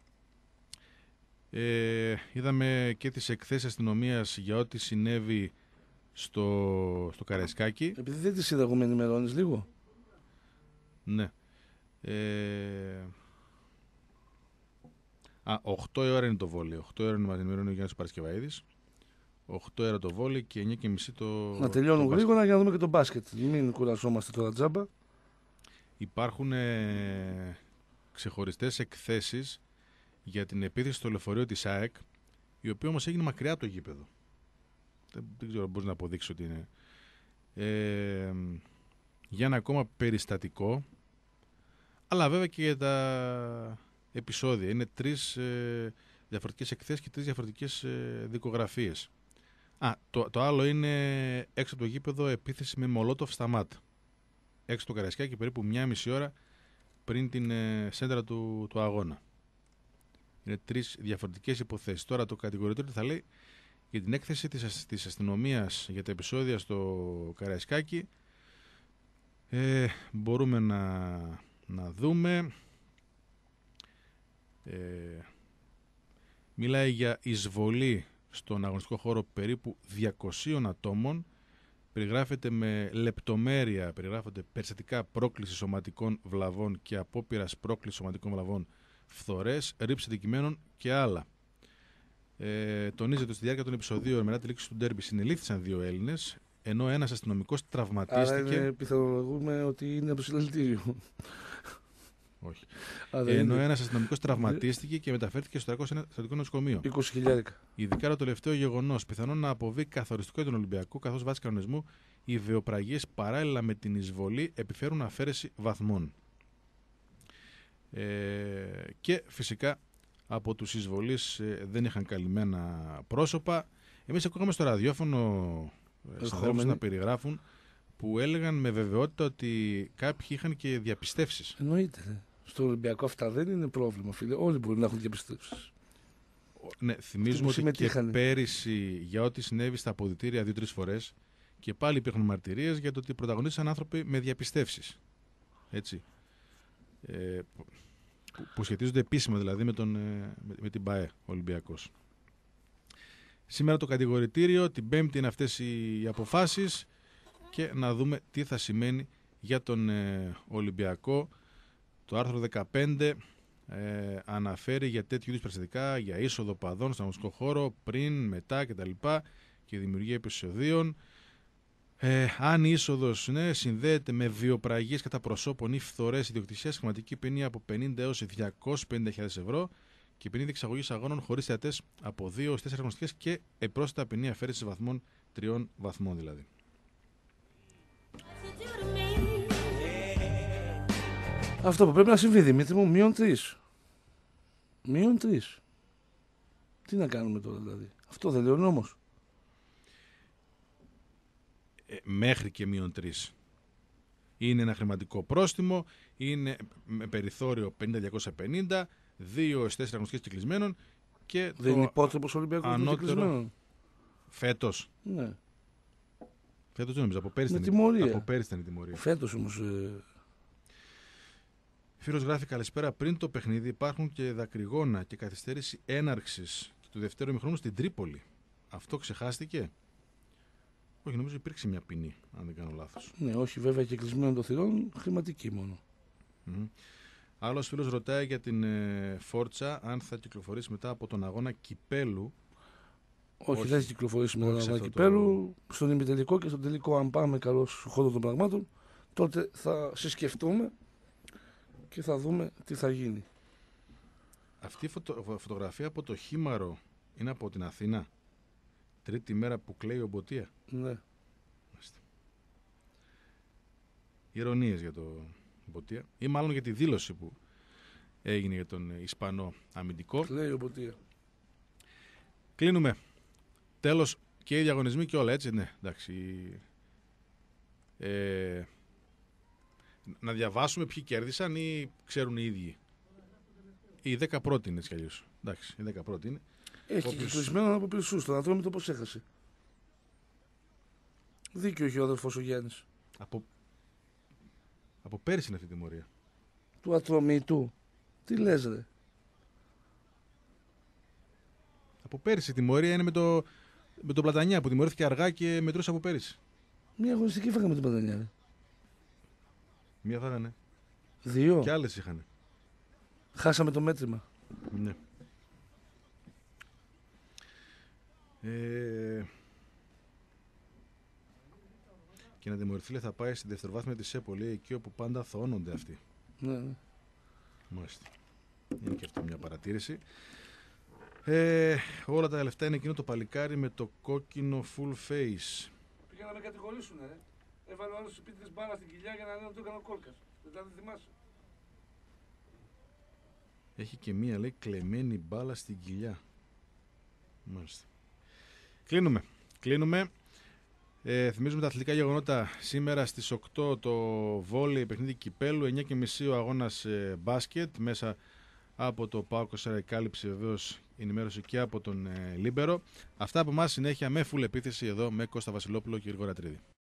Ε, είδαμε και τις εκθέσεις αστυνομίας για ό,τι συνέβη στο, στο Καραϊσκάκι. Επειδή δεν τις είδα εγώ, με ενημερώνεις λίγο. Ναι. Ε, α, οκτώ η ώρα είναι το βόλεϊ. οκτώ η ώρα είναι, μας ενημερώνει ο Γιάννης Παρασκευαίδης. οκτώ η ώρα το βόλεϊ και εννιά και μισή το... Να τελειώνουν γρήγορα για να δούμε και το μπάσκετ. Μην κουραζόμαστε τώρα τζάμπα. Υπάρχουν ε, ξεχωριστές εκθέσεις για την επίθεση στο λεωφορείο της ΑΕΚ, η οποία όμως έγινε μακριά από το γήπεδο. Δεν, δεν ξέρω αν μπορείς να αποδείξει ότι είναι. Ε, για ένα ακόμα περιστατικό, αλλά βέβαια και για τα επεισόδια. Είναι τρεις ε, διαφορετικές εκθέσεις και τρεις διαφορετικές ε, δικογραφίες. Α, το, το άλλο είναι έξω από το γήπεδο επίθεση με μολότοφ στα μάτα. Έξω από το Καραϊσκάκι περίπου μία μισή ώρα πριν την ε, σέντρα του, του αγώνα. Είναι τρεις διαφορετικές υποθέσεις. Τώρα το κατηγορητήριο θα λέει για την έκθεση της, της αστυνομίας για τα επεισόδια στο Καραϊσκάκι. Ε, μπορούμε να, να δούμε. Ε, μιλάει για εισβολή στον αγωνιστικό χώρο περίπου διακοσίων ατόμων. Περιγράφεται με λεπτομέρεια, περιγράφονται περιστατικά πρόκληση σωματικών βλαβών και απόπειρας πρόκληση σωματικών βλαβών, φθορές, ρήψη αντικειμένων και άλλα. Ε, τονίζεται ότι στη διάρκεια των επεισοδίων μετά τη λήξη του ντέρμπι συνελήφθησαν δύο Έλληνες, ενώ ένας αστυνομικός τραυματίστηκε. Άρα πιθανολογούμε ότι είναι από συλλαλητήριο. Όχι. Α, ενώ ένας αστυνομικός τραυματίστηκε και μεταφέρθηκε στο τριακόσια ένα στρατιωτικό νοσοκομείο. είκοσι χιλιάδες. Ειδικά το τελευταίο γεγονός πιθανόν να αποβεί καθοριστικό για τον Ολυμπιακό, καθώς βάσει κανονισμού οι βιοπραγίες παράλληλα με την εισβολή επιφέρουν αφαίρεση βαθμών. Ε, και φυσικά από τους εισβολείς ε, δεν είχαν καλυμμένα πρόσωπα. Εμείς ακούγαμε στο ραδιόφωνο συναδέλφους να περιγράφουν που έλεγαν με βεβαιότητα ότι κάποιοι είχαν και διαπιστεύσεις. Εννοείται. Στο Ολυμπιακό αυτά δεν είναι πρόβλημα, φίλε. Όλοι μπορεί να έχουν διαπιστεύσεις. Ναι, θυμίζουμε ότι και πέρυσι για ό,τι συνέβη στα αποδυτήρια δύο-τρεις φορές και πάλι υπήρχαν μαρτυρίες για το ότι πρωταγωνίστησαν άνθρωποι με διαπιστεύσεις. Έτσι. Ε, που, που σχετίζονται επίσημα δηλαδή με, τον, με, με την ΠΑΕ Ολυμπιακός. Σήμερα το κατηγορητήριο, την Πέμπτη είναι αυτές οι, οι αποφάσεις και να δούμε τι θα σημαίνει για τον ε, Ολυμπιακό. Το άρθρο δεκαπέντε ε, αναφέρει για τέτοιου είδους περιστατικά, για είσοδο παδών στον αγωνιστικό χώρο, πριν, μετά κτλ. Και δημιουργία επεισοδίων. Ε, αν η είσοδος ναι, συνδέεται με βιοπραγίες κατά προσώπων ή φθορές ιδιοκτησίας, χρηματική ποινή από πενήντα έως διακόσιες πενήντα χιλιάδες ευρώ και ποινή διεξαγωγής αγώνων χωρίς θεατές από δύο έως τέσσερις αγωνιστικές και επρόσθετα ποινή αφαίρεσης βαθμών, τριών βαθμών δηλαδή. Αυτό που πρέπει να συμβεί, Δημήτρη μου, μείον τρεις. Μείον τρεις. Τι να κάνουμε τώρα δηλαδή. Αυτό δεν λέει ο νόμος. Ε, μέχρι και μείον τρεις. Είναι ένα χρηματικό πρόστιμο, είναι με περιθώριο πενήντα διακόσια πενήντα, δύο στις τέσσερις αγωνιστικές κυκλισμένων και δεν το είναι υπότρεπος Ολυμπιακός ανώτερο κυκλισμένων. Φέτος. Ναι. Φέτος δεν νομίζω, από πέρυσι Με ήταν, τιμωρία. από πέρυσι ήταν η τιμωρία. Φέτος όμως... Ε... Φίλος γράφει καλησπέρα. Πριν το παιχνίδι υπάρχουν και δακρυγόνα και καθυστέρηση έναρξης του δευτέρου ημιχρόνου στην Τρίπολη. Αυτό ξεχάστηκε? Όχι, νομίζω υπήρξε μια ποινή, αν δεν κάνω λάθος. Ναι, όχι βέβαια και κλεισμένο των θυρών, χρηματική μόνο. Mm-hmm. Άλλος φίλος ρωτάει για την ε, Φόρτσα αν θα κυκλοφορήσει μετά από τον αγώνα κυπέλου. Όχι, όχι, δεν θα κυκλοφορήσει μετά από τον αγώνα κυπέλου. Το... Στον ημιτελικό και στον τελικό, αν πάμε καλώς στον χώρο των πραγμάτων, τότε θα συσκεφτούμε και θα δούμε τι θα γίνει. Αυτή η φωτο, φωτογραφία από το Χήμαρο είναι από την Αθήνα. Τρίτη μέρα που κλαίει ο Μποτία. Ναι. Ηρωνίες για το Μποτία. Ή μάλλον για τη δήλωση που έγινε για τον Ισπανό αμυντικό. Κλαίει ο Μποτία. Κλείνουμε. Τέλος και οι διαγωνισμοί και όλα, έτσι, ναι, εντάξει. Ε, να διαβάσουμε ποιοι κέρδισαν ή ξέρουν οι ίδιοι. Οι δέκα πρώτοι είναι έτσι κι αλλιώς. Εντάξει, οι δέκα πρώτοι είναι. Έχει Όποιος... κυκλισμένο από πίσω στον Ατρόμητο πώς έχασε. Δίκιο έχει ο αδερφός ο Γιάννης. Από, από πέρυσι είναι αυτή η τιμωρία. Του Ατρομητού. Τι λες ρε. Από πέρυσι η τιμωρία είναι με το, με το Πλατανιά που τιμωρήθηκε αργά και μετρούσε από πέρυσι. Μία αγωνιστική φάγαμε την Πλατανιά. Ρε. Μία φάγανε. Δύο. Και άλλες είχαν. Χάσαμε το μέτρημα. Ναι. Ε... Και να τιμωρηθεί θα πάει στη δευτεροβάθμια της ΕΠΟΛΗ, εκεί όπου πάντα θώνονται αυτοί. Ναι, ναι. Μάλιστα. Είναι και αυτό μια παρατήρηση. Ε, όλα τα λεφτά είναι εκείνο το παλικάρι με το κόκκινο full face. Πήγα να με κατηγορήσουν, ε. Έβαλε ο άλλος επίτηδες μπάλα στην κοιλιά για να λένε ότι το έκανε ο Κόλκας. Δεν τα θυμάσαι. Έχει και μία, λέει, κλεμμένη μπάλα στην κοιλιά. Μάλιστα. Κλείνουμε. Κλείνουμε. Ε, θυμίζουμε τα αθλητικά γεγονότα. Σήμερα στις οκτώ το βόλεϊ παιχνίδι κυπέλου, εννιά και μισή ο αγώνας ε, μπάσκετ μέσα από το ΠΑΟΚ είκοσι κάλυψη βεβαίως ενημέρωση και από τον ε, Λίμπερο. Αυτά από εμάς συνέχεια με full επίθεση εδώ με Κώστα Βασιλόπουλο και Γιώργο Ρατρίδη.